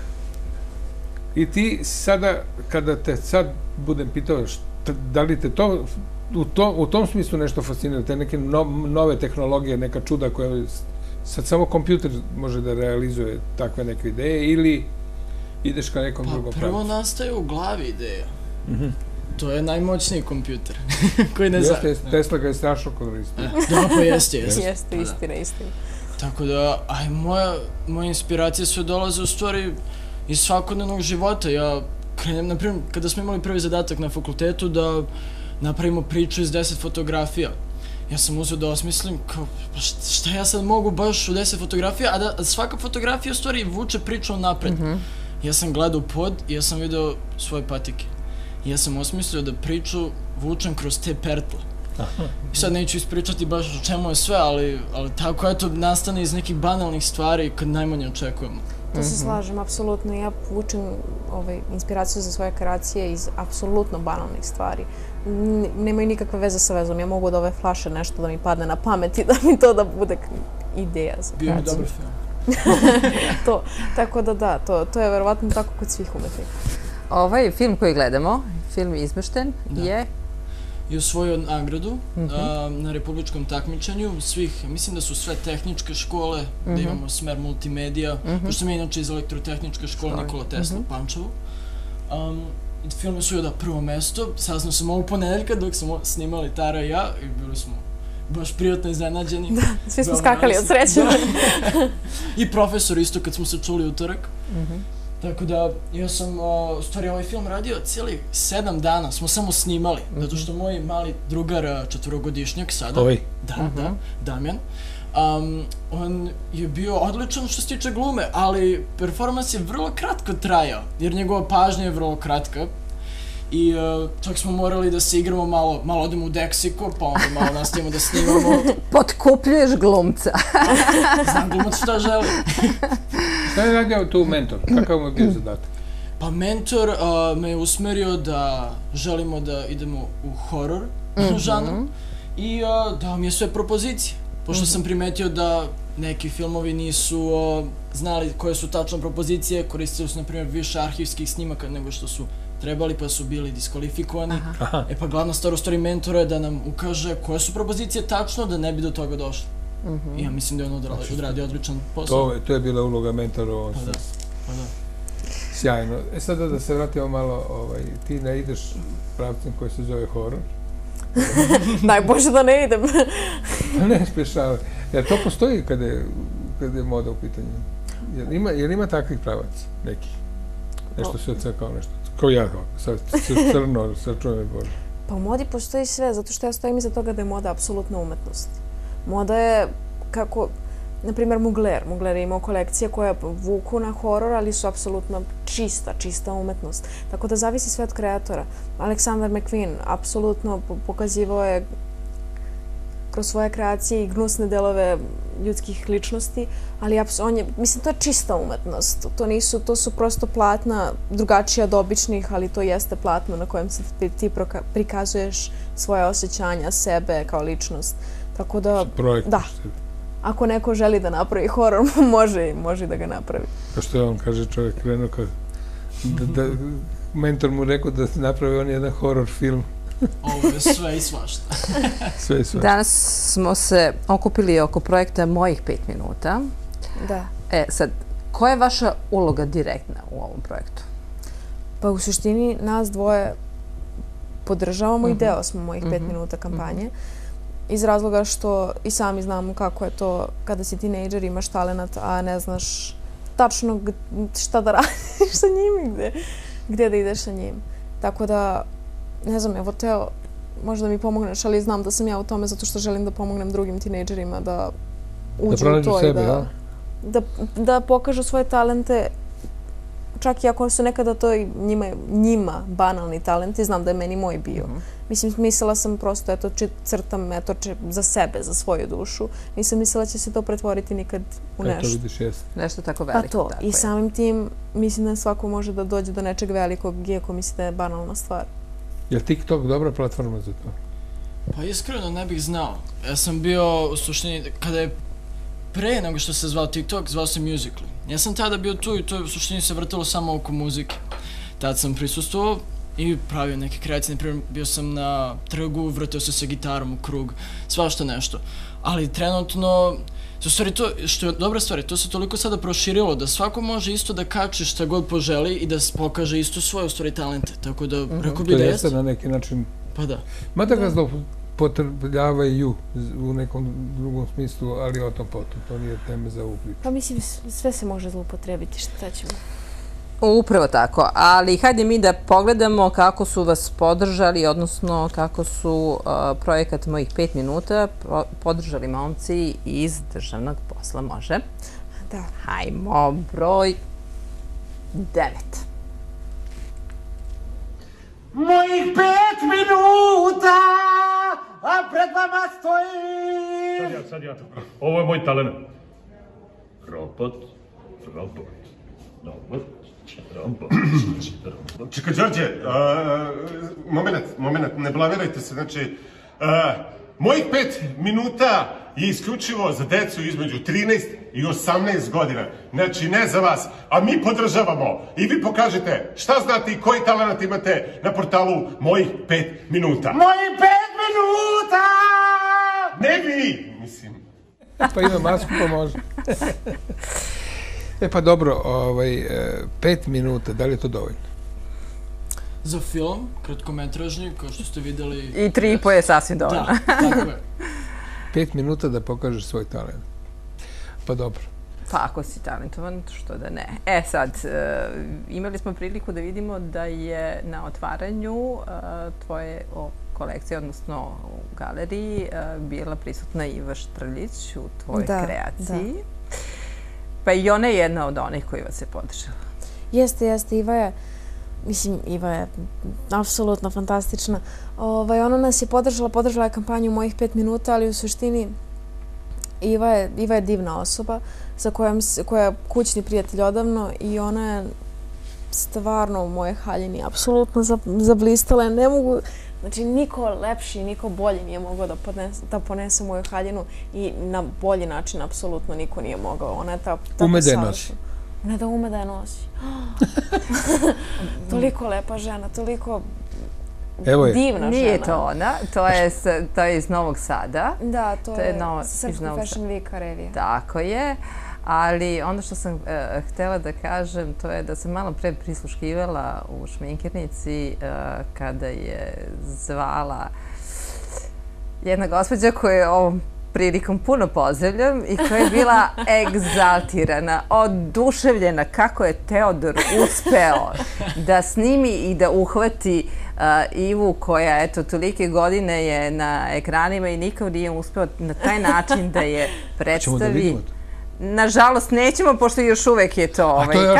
I ti sada, kada te sad budem pitao da li te to u tom smislu nešto fascinira, te neke nove tehnologije, neka čuda koje sad samo kompjuter može da realizuje takve neke ideje ili ideš ka nekom drugom pravcu? Pa prvo nastaje u glavi ideja. To je najmoćniji kompjuter koji ne zna. Tesla ga je strašno koristio. Da, pa jeste. Jeste, istina. Tako da, moje inspiracije sve dolaze u stvari iz svakodnevnog života. Ja krenem, na primjer, kada smo imali prvi zadatak na fakultetu da napravimo priču iz 10 fotografija. Ja sam uzeo da osmislim kao, šta ja sad mogu baš u 10 fotografija, a da svaka fotografija u stvari vuče priču napred. Ja sam gledao pod i ja sam video svoje patike. Ja sam osmislio da priču vučem kroz te pertle. I sad neću ispričati baš o čemu je sve, ali tako eto nastane iz nekih banalnih stvari kad najmanje očekujemo. To se slažem, apsolutno. Ja vučem inspiraciju za svoje kreacije iz apsolutno banalnih stvari. Nemaju nikakve veze sa vezom. Ja mogu od ove flaše nešto da mi padne na pamet i da mi to da bude ideja za kreaciju. Bio mi dobar film. Tako da, to je verovatno tako kod svih umetnika. Ovaj film koji gledamo, film Izmešten, je... I osvojio nagradu na republičkom takmičenju svih, mislim da su sve tehničke škole, da imamo smer multimedija, pošto sam ja inače iz elektrotehničke škole Nikola Tesla u Pančevu. Film je osvojio da prvo mesto, saznao sam ovog ponedeljka dok smo snimali Tara i ja i bili smo baš prijatno iznenađeni. Da, svi smo skakali od sreće. I profesor isto kad smo se čuli utorak. Tako da, ja sam, u stvari, ovaj film radio cijeli 7 dana, smo samo snimali, zato što moj mali drugar, 4-godišnjak sada, da, Damjan, on je bio odličan što se tiče glume, ali performans je vrlo kratko trajao, jer njegova pažnja je vrlo kratka. I čak smo morali da se igramo malo odemo u Deksiko, pa onda malo nastavimo da snimamo. Potkupljuješ glumca. Znam glumac šta želi. Šta je radio tu mentor? Kakav mu je bio zadatak? Pa mentor me je usmerio da želimo da idemo u horor žanr i dao mi je sve propozicije. Pošto sam primetio da neki filmovi nisu znali koje su tačno propozicije, koristili su, na primjer, više arhivskih snimaka nego što su trebali, pa su bili diskvalifikovani. E pa glavna stvar u stvari mentora je da nam ukaže koje su propozicije tačno da ne bi do toga došli. I ja mislim da je on odradio odličan posao. To je bila uloga mentora u ovom smislu. Pa da. Sjajno. Sada da se vratimo malo, ti ne ideš pravcem koji se zove horor. Najbolje da ne idem. Ne sprešava. Jer to postoji kada je moda u pitanju. Jer ima takvih pravaca nekih? Nešto se odcekao, nešto. Kao ja, sad crno, srčuje Bože. Pa u modi postoji sve, zato što ja stojim iza toga da je moda apsolutna umetnost. Moda je kako, na primjer, Mugler. Mugler je imao kolekcije koje vuku na horor, ali su apsolutno čista umetnost. Tako da zavisi sve od kreatora. Alexander McQueen apsolutno pokazivao je kroz svoje kreacije i gnusne delove ljudskih ličnosti, ali mislim, to je čista umetnost. To su prosto platna, drugačija od običnih, ali to jeste platno na kojem se ti prikazuješ svoje osjećanja, sebe kao ličnost. Tako da, da, ako neko želi da napravi horor, može da ga napravi. Kao što on kaže, čovjek krenuo mentor mu rekao da napravi on jedan horror film. Ovo je sve i svašta. Sve i svašta. Danas smo se okupili oko projekta Mojih 5 minuta. Da. Sad, koja je vaša uloga direktna u ovom projektu? Pa u suštini nas dvoje podržavamo i deo smo Mojih 5 minuta kampanje. Iz razloga što i sami znamo kako je to kada si tinejdžer, imaš talenat, a ne znaš tačno šta da radiš sa njim i gde da ideš sa njim. Tako da, ne znam, evo Teo, možda mi pomogneš, ali znam da sam ja u tome zato što želim da pomognem drugim tinejdžerima da uđu u to i da pokažu svoje talente, čak i ako su nekada to njima banalni talenti, znam da je meni moj bio. Mislim, mislila sam prosto, eto, crtam za sebe, za svoju dušu. Nisam mislila će se to pretvoriti nikad u nešto. To vidiš, jeste. Nešto tako veliko. Pa to. I samim tim, mislim da svako može da dođe do nečeg velikog, iako misli da je banalna stvar. Je li TikTok dobra platforma za to? Pa iskreno ne bih znao. Ja sam bio, u suštini, kada je pre nego što se zvao TikTok, zvao se Musical.ly. Ja sam tada bio tu i to je u suštini se vrtilo samo oko muzike. Tad sam prisustvovao i pravio neke kreacije. Naprimjer, bio sam na trgu, vrtio se sa gitarom u krug, svašta nešto. Ali trenutno, u stvari to, što je dobra stvar, to se toliko sada proširilo da svako može isto da kače šta god poželi i da pokaže isto svoje, u stvari, talente. Tako da, rekao bi da jeste. To jeste na neki način. Pa da. Mada ga zloupotrebljavaju u nekom drugom smislu, ali o tom potom. To nije teme za ovu priču. Pa mislim, sve se može zloupotrebiti, šta ćemo? Upravo tako, ali hajde mi da pogledamo kako su vas podržali, odnosno kako su projekat Mojih 5 minuta podržali momci iz državnog posla. Može? Da. Hajmo, broj 9. Mojih 5 minuta, a pred vama stoji... Sad ja. Ovo je moj talent. Robot. Čekaj, Đorđe, moment, ne blamirajte se, znači, mojih 5 minuta je isključivo za decu između 13 i 18 godina. Znači, ne za vas, a mi podržavamo i vi pokažete šta znate i koji talent imate na portalu Mojih 5 minuta. Mojih 5 minuta! Ne vi, mislim. Pa ima masku, pa može. Pa dobro, 5 minuta, da li je to dovoljno? Za film, kratkometražni, kao što ste videli... I 3,5 je sasvim dovoljno. Da, tako je. 5 minuta da pokažeš svoj talent. Pa dobro. Pa ako si talentovan, što da ne. Sad, imali smo priliku da vidimo da je na otvaranju tvoje kolekcije, odnosno u galeriji, bila prisutna Iva Štrljić u tvojoj kreaciji. Pa i ona je jedna od onih koji vas je podržala. Jeste. Iva je apsolutno fantastična. Ona nas je podržala je kampanju Mojih 5 minuta, ali u suštini Iva je divna osoba koja je kućni prijatelj odavno i ona je stvarno u moje haljini apsolutno zablistala. Ne mogu, znači niko lepši, niko bolji nije mogao da ponese moju haljinu i na bolji način apsolutno niko nije mogao. Ona je ume da je nosi. Ne da ume da je nosi. Toliko lepa žena, toliko divna žena. Nije to ona, to je iz Novog Sada. Da, to je Srpska Fashion Week revija. Tako je. Ali ono što sam htjela da kažem, to je da sam malo pre prisluškivala u šminkirnici kada je zvala jedna gospođa koju je ovom prilikom puno pozdravljam i koja je bila egzaltirana, oduševljena kako je Teodor uspeo da snimi i da uhvati Ivu koja, eto, tolike godine je na ekranima i nikad nije uspeo na taj način da je predstavi. Nažalost, nećemo, pošto još uvek je to... A to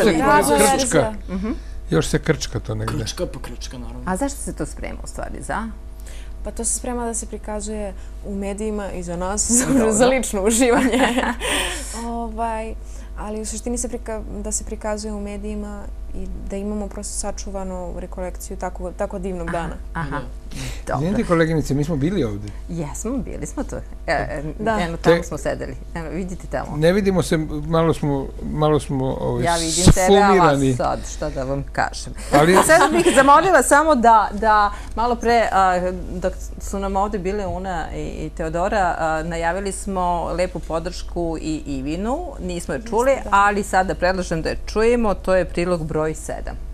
još se krčka to negde. Krčka po krčka, naravno. A zašto se to sprema u stvari, za? Pa to se sprema da se prikazuje u medijima i za nas, za lično uživanje. Ali u suštini da se prikazuje u medijima da imamo prosto sačuvanu rekolekciju tako divnog dana. Aha. Izvinite koleginice, mi smo bili ovdje. Jesmo, bili smo tu. Eno, tamo smo sedeli. Eno, vidite tamo. Ne vidimo se, malo smo ja vidim tebe, a vas sad, šta da vam kažem. Sad bih zamolila samo da malo pre, dok su nam ovdje bile Una i Teodora, najavili smo lepu podršku i Ivinu. Nismo je čuli, ali sada predlažem da je čujemo. To je prilog broj 7.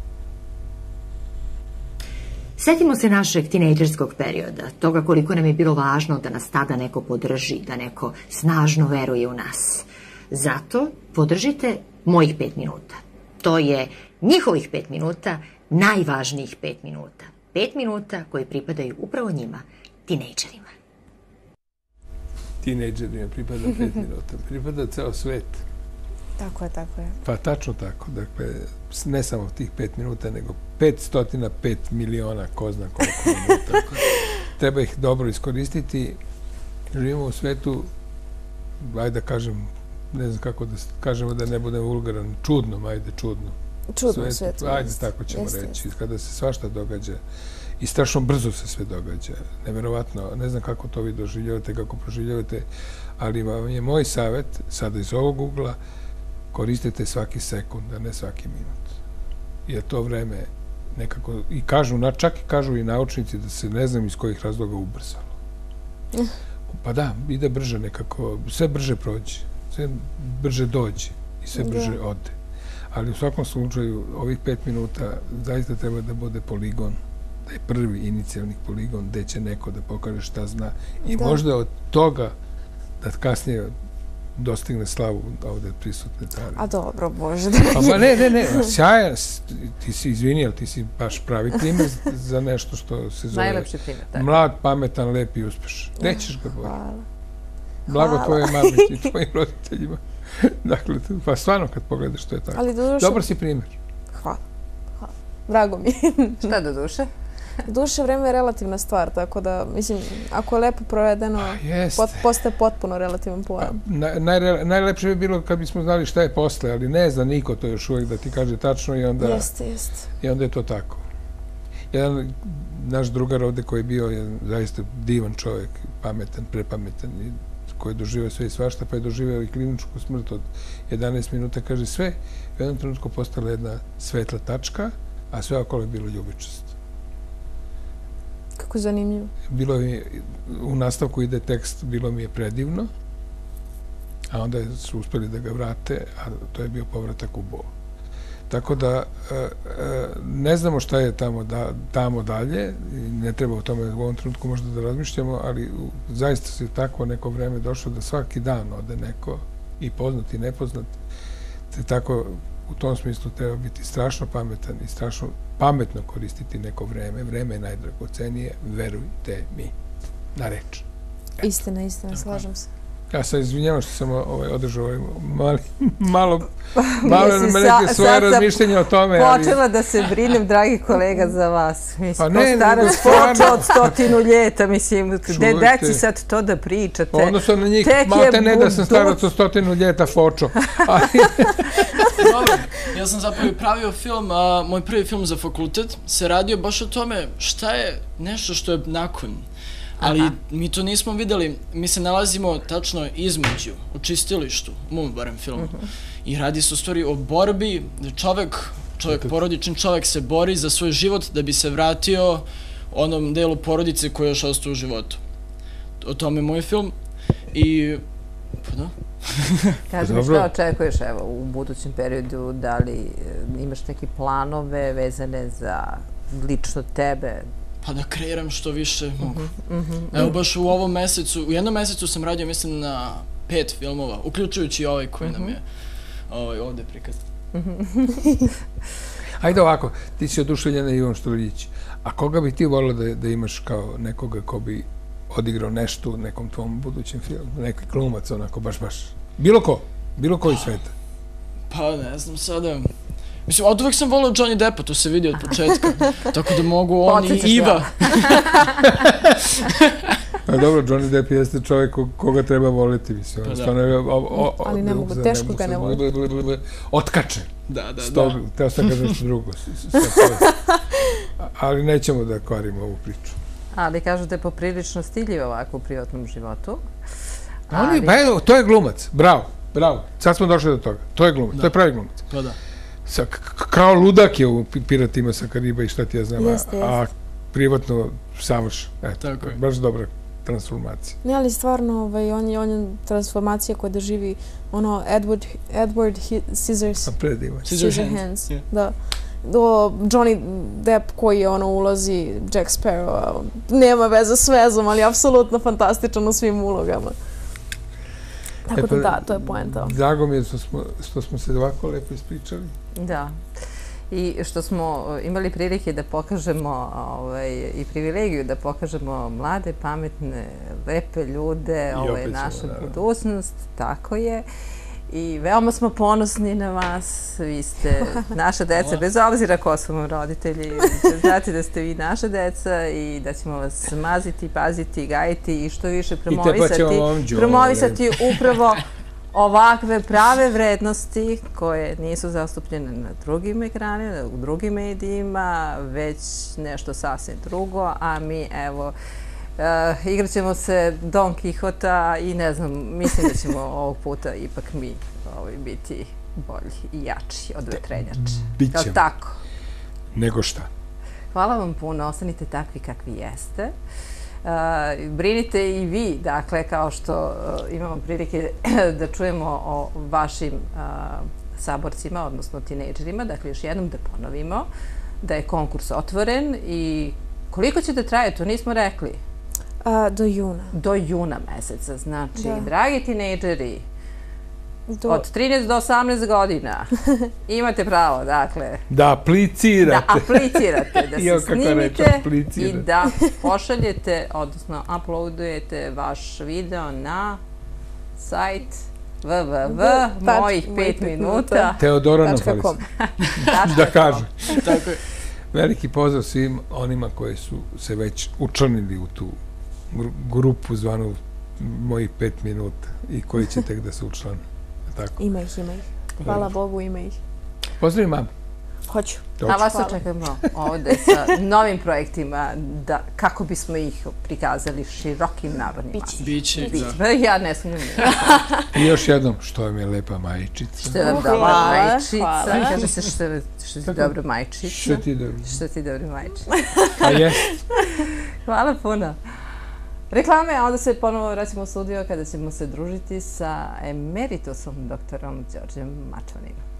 Setimo se našeg tinejdžerskog perioda, toga koliko nam je bilo važno da nas tada neko podrži, da neko snažno veruje u nas. Zato podržite mojih 5 minuta. To je njihovih 5 minuta, najvažnijih 5 minuta. 5 minuta koji pripadaju upravo njima, tinejdžerima. Tinejdžerima pripada 5 minuta, pripada ceo svet. Tako je. Pa tačno tako. Dakle, ne samo tih 5 minuta, nego 505 miliona, ko zna koliko minuta. Treba ih dobro iskoristiti. Živimo u svetu, ajde da kažem, ne znam kako da kažemo da ne budem vulgaran, čudnom, ajde čudno. Čudno svetu. Ajde, tako ćemo reći. Kada se svašta događa i strašno brzo se sve događa. Neverovatno, ne znam kako to vi doživljavate, kako proživljavate, ali vam je moj savjet, sada iz ovog ugla, koristite svaki sekund, a ne svaki minut. Jer to vreme nekako, i kažu, čak i kažu i naučnici da se ne znam iz kojih razloga ubrzalo. Pa da, ide brže nekako, sve brže prođe, sve brže dođe i sve brže ode. Ali u svakom slučaju, ovih 5 minuta zaista treba da bude poligon, da je prvi inicijalni poligon gde će neko da pokaže šta zna i možda od toga da kasnije dostigne slavu ovdje prisutne Tare. A dobro, Bože. Pa ne, sjajan, ti si izvini, ali ti si baš pravi primjer za nešto što se zove najlepši primjer, tako. Mlad, pametan, lep i uspešan. Nećeš ga bolje. Blago tvoje mami i tvojim roditeljima. Dakle, pa stvarno kad pogledaš što je tako. Dobar si primjer. Hvala. Drago mi. Šta do duše? Duše, vreme je relativna stvar, tako da, mislim, ako je lepo provedeno, postaje potpuno relativan pojam. Najlepše bi bilo kad bismo znali šta je posle, ali ne zna niko to još uvijek da ti kaže tačno i onda je to tako. Jedan naš drugar ovde koji je bio zaista divan čovjek, pametan, prepametan, koji je doživio sve i svašta, pa je doživio i kliničku smrt od 11 minuta, kaže sve, u jednom trenutku postala jedna svetla tačka, a sve okolo je bilo ljubičast. Kako zanimljivo. U nastavku ide tekst, bilo mi je predivno, a onda su uspeli da ga vrate, a to je bio povratak u bol. Tako da ne znamo šta je tamo dalje, ne treba o tome u ovom trenutku možda da razmišljamo, ali zaista se tako neko vreme došlo da svaki dan ode neko, i poznat i nepoznat, te tako u tom smislu treba biti strašno pametan i strašno pametno koristiti neko vreme. Vreme je najdragocenije, verujte mi, na reč. Istina, slažem se. Ja sam izvinjavam što sam održao malo neke svoje razmišljenje o tome. Počela da se brinem, dragi kolega, za vas. Mislim, ko starac Fočo od 100 ljeta, mislim, gde deci sad to da pričate? Odnosno na njih, malte ne da sam starac od 100 ljeta Fočo. Dobro, ja sam zapravo pravio film, moj prvi film za fakultet se radio baš o tome šta je nešto što je nakon. Ali mi to nismo videli, mi se nalazimo tačno između, u čistilištu, u mom barem filmu. I radi se u stvari o borbi, čovek, porodičan čovek se bori za svoj život da bi se vratio onom delu porodice koji je još ostao u životu. O tome je moj film i... pa da. Kaži mi što očekuješ u budućem periodu, da li imaš neke planove vezane za lično tebe? Pa da kreiram što više mogu. Evo baš u ovom mesecu, u jednom mesecu sam radio mislim na 5 filmova, uključujući ovaj koji nam je ovdje prikazan. Ajde ovako, ti si oduševljena Ivan Štoljić, a koga bi ti volila da imaš kao nekoga ko bi odigrao nešto u nekom tvom budućem filmu, neki glumac onako baš. Bilo ko iz sveta. Pa ne znam sada... Mislim, od uvek sam volio Johnny Deppa, to se vidi od početka. Tako da mogu on i Iva. Dobro, Johnny Depp jeste čovjek koga treba voliti, mislim. Ali ne mogu, teško ga ne voliti. Otkače. Da. Teo sam kažem nešto drugo. Ali nećemo da kvarimo ovu priču. Ali kažu da je poprilično stiljiv ovako u privatnom životu. Pa evo, to je glumac. Bravo. Sad smo došli do toga. To je glumac, to je pravi glumac. Pa da. Kao ludak je u Piratima sa Kariba i šta ti ja znam, a privatno savrš. Tako je. Baš dobra transformacija. Ne, ali stvarno, on je transformacija koja doživi Edward Scissorhands. Da. Johnny Depp koji je ulozi Jack Sparrow. Nema veze s vezom, ali apsolutno fantastičan u svim ulogama. Tako da, to je poenta. Drago mi je što smo se ovako lepo ispričali. Da. I što smo imali prilike da pokažemo i privilegiju da pokažemo mlade, pametne, lepe ljude, ovo je naša budućnost, tako je. I veoma smo ponosni na vas, vi ste naša deca, bez obzira ko su vam roditelji, znate da ste vi naša deca i da ćemo vas maziti, paziti, gajiti i što više promovisati upravo ovakve prave vrednosti koje nisu zastupljene na drugim ekranima, u drugim medijima, već nešto sasvim drugo, a mi evo igrat ćemo se Don Quixota i ne znam, mislim da ćemo ovog puta ipak mi biti bolji i jači od vetrenjača. Bićemo. Tako. Nego šta. Hvala vam puno, ostanite takvi kakvi jeste. Brinite i vi, dakle, kao što imamo prilike da čujemo o vašim saborcima, odnosno tinejdžerima. Dakle, još jednom da ponovimo da je konkurs otvoren i koliko će da traje, to nismo rekli. Do juna. Do juna meseca, znači, dragi tinejdžeri, od 13 do 18 godina imate pravo, dakle, da aplicirate, da se snimite i da pošaljete, odnosno uploadujete vaš video na sajt www.mojih5minuta. Teodora Nofalić. Da kažem. Veliki pozdrav svim onima koji su se već učlanili u tu grupu zvanu Mojih 5 minuta i koji će tek da se učlane. Ima ih. Hvala Bogu, ima ih. Pozdravim mamu. Hoću. A vas očekujemo ovde sa novim projektima kako bismo ih prikazali širokim narodnim masama. Biće. Ja ne smijem. I još jednom, što vam je lepa majčica. Što je vam dobra majčica. Kaže se što ti dobra majčica. Što ti dobra majčica. A jest. Hvala puno. Reklame, a onda se ponovo vraćamo u studio kada ćemo se družiti sa emeritusom doktorom Đorđem Mačvaninom.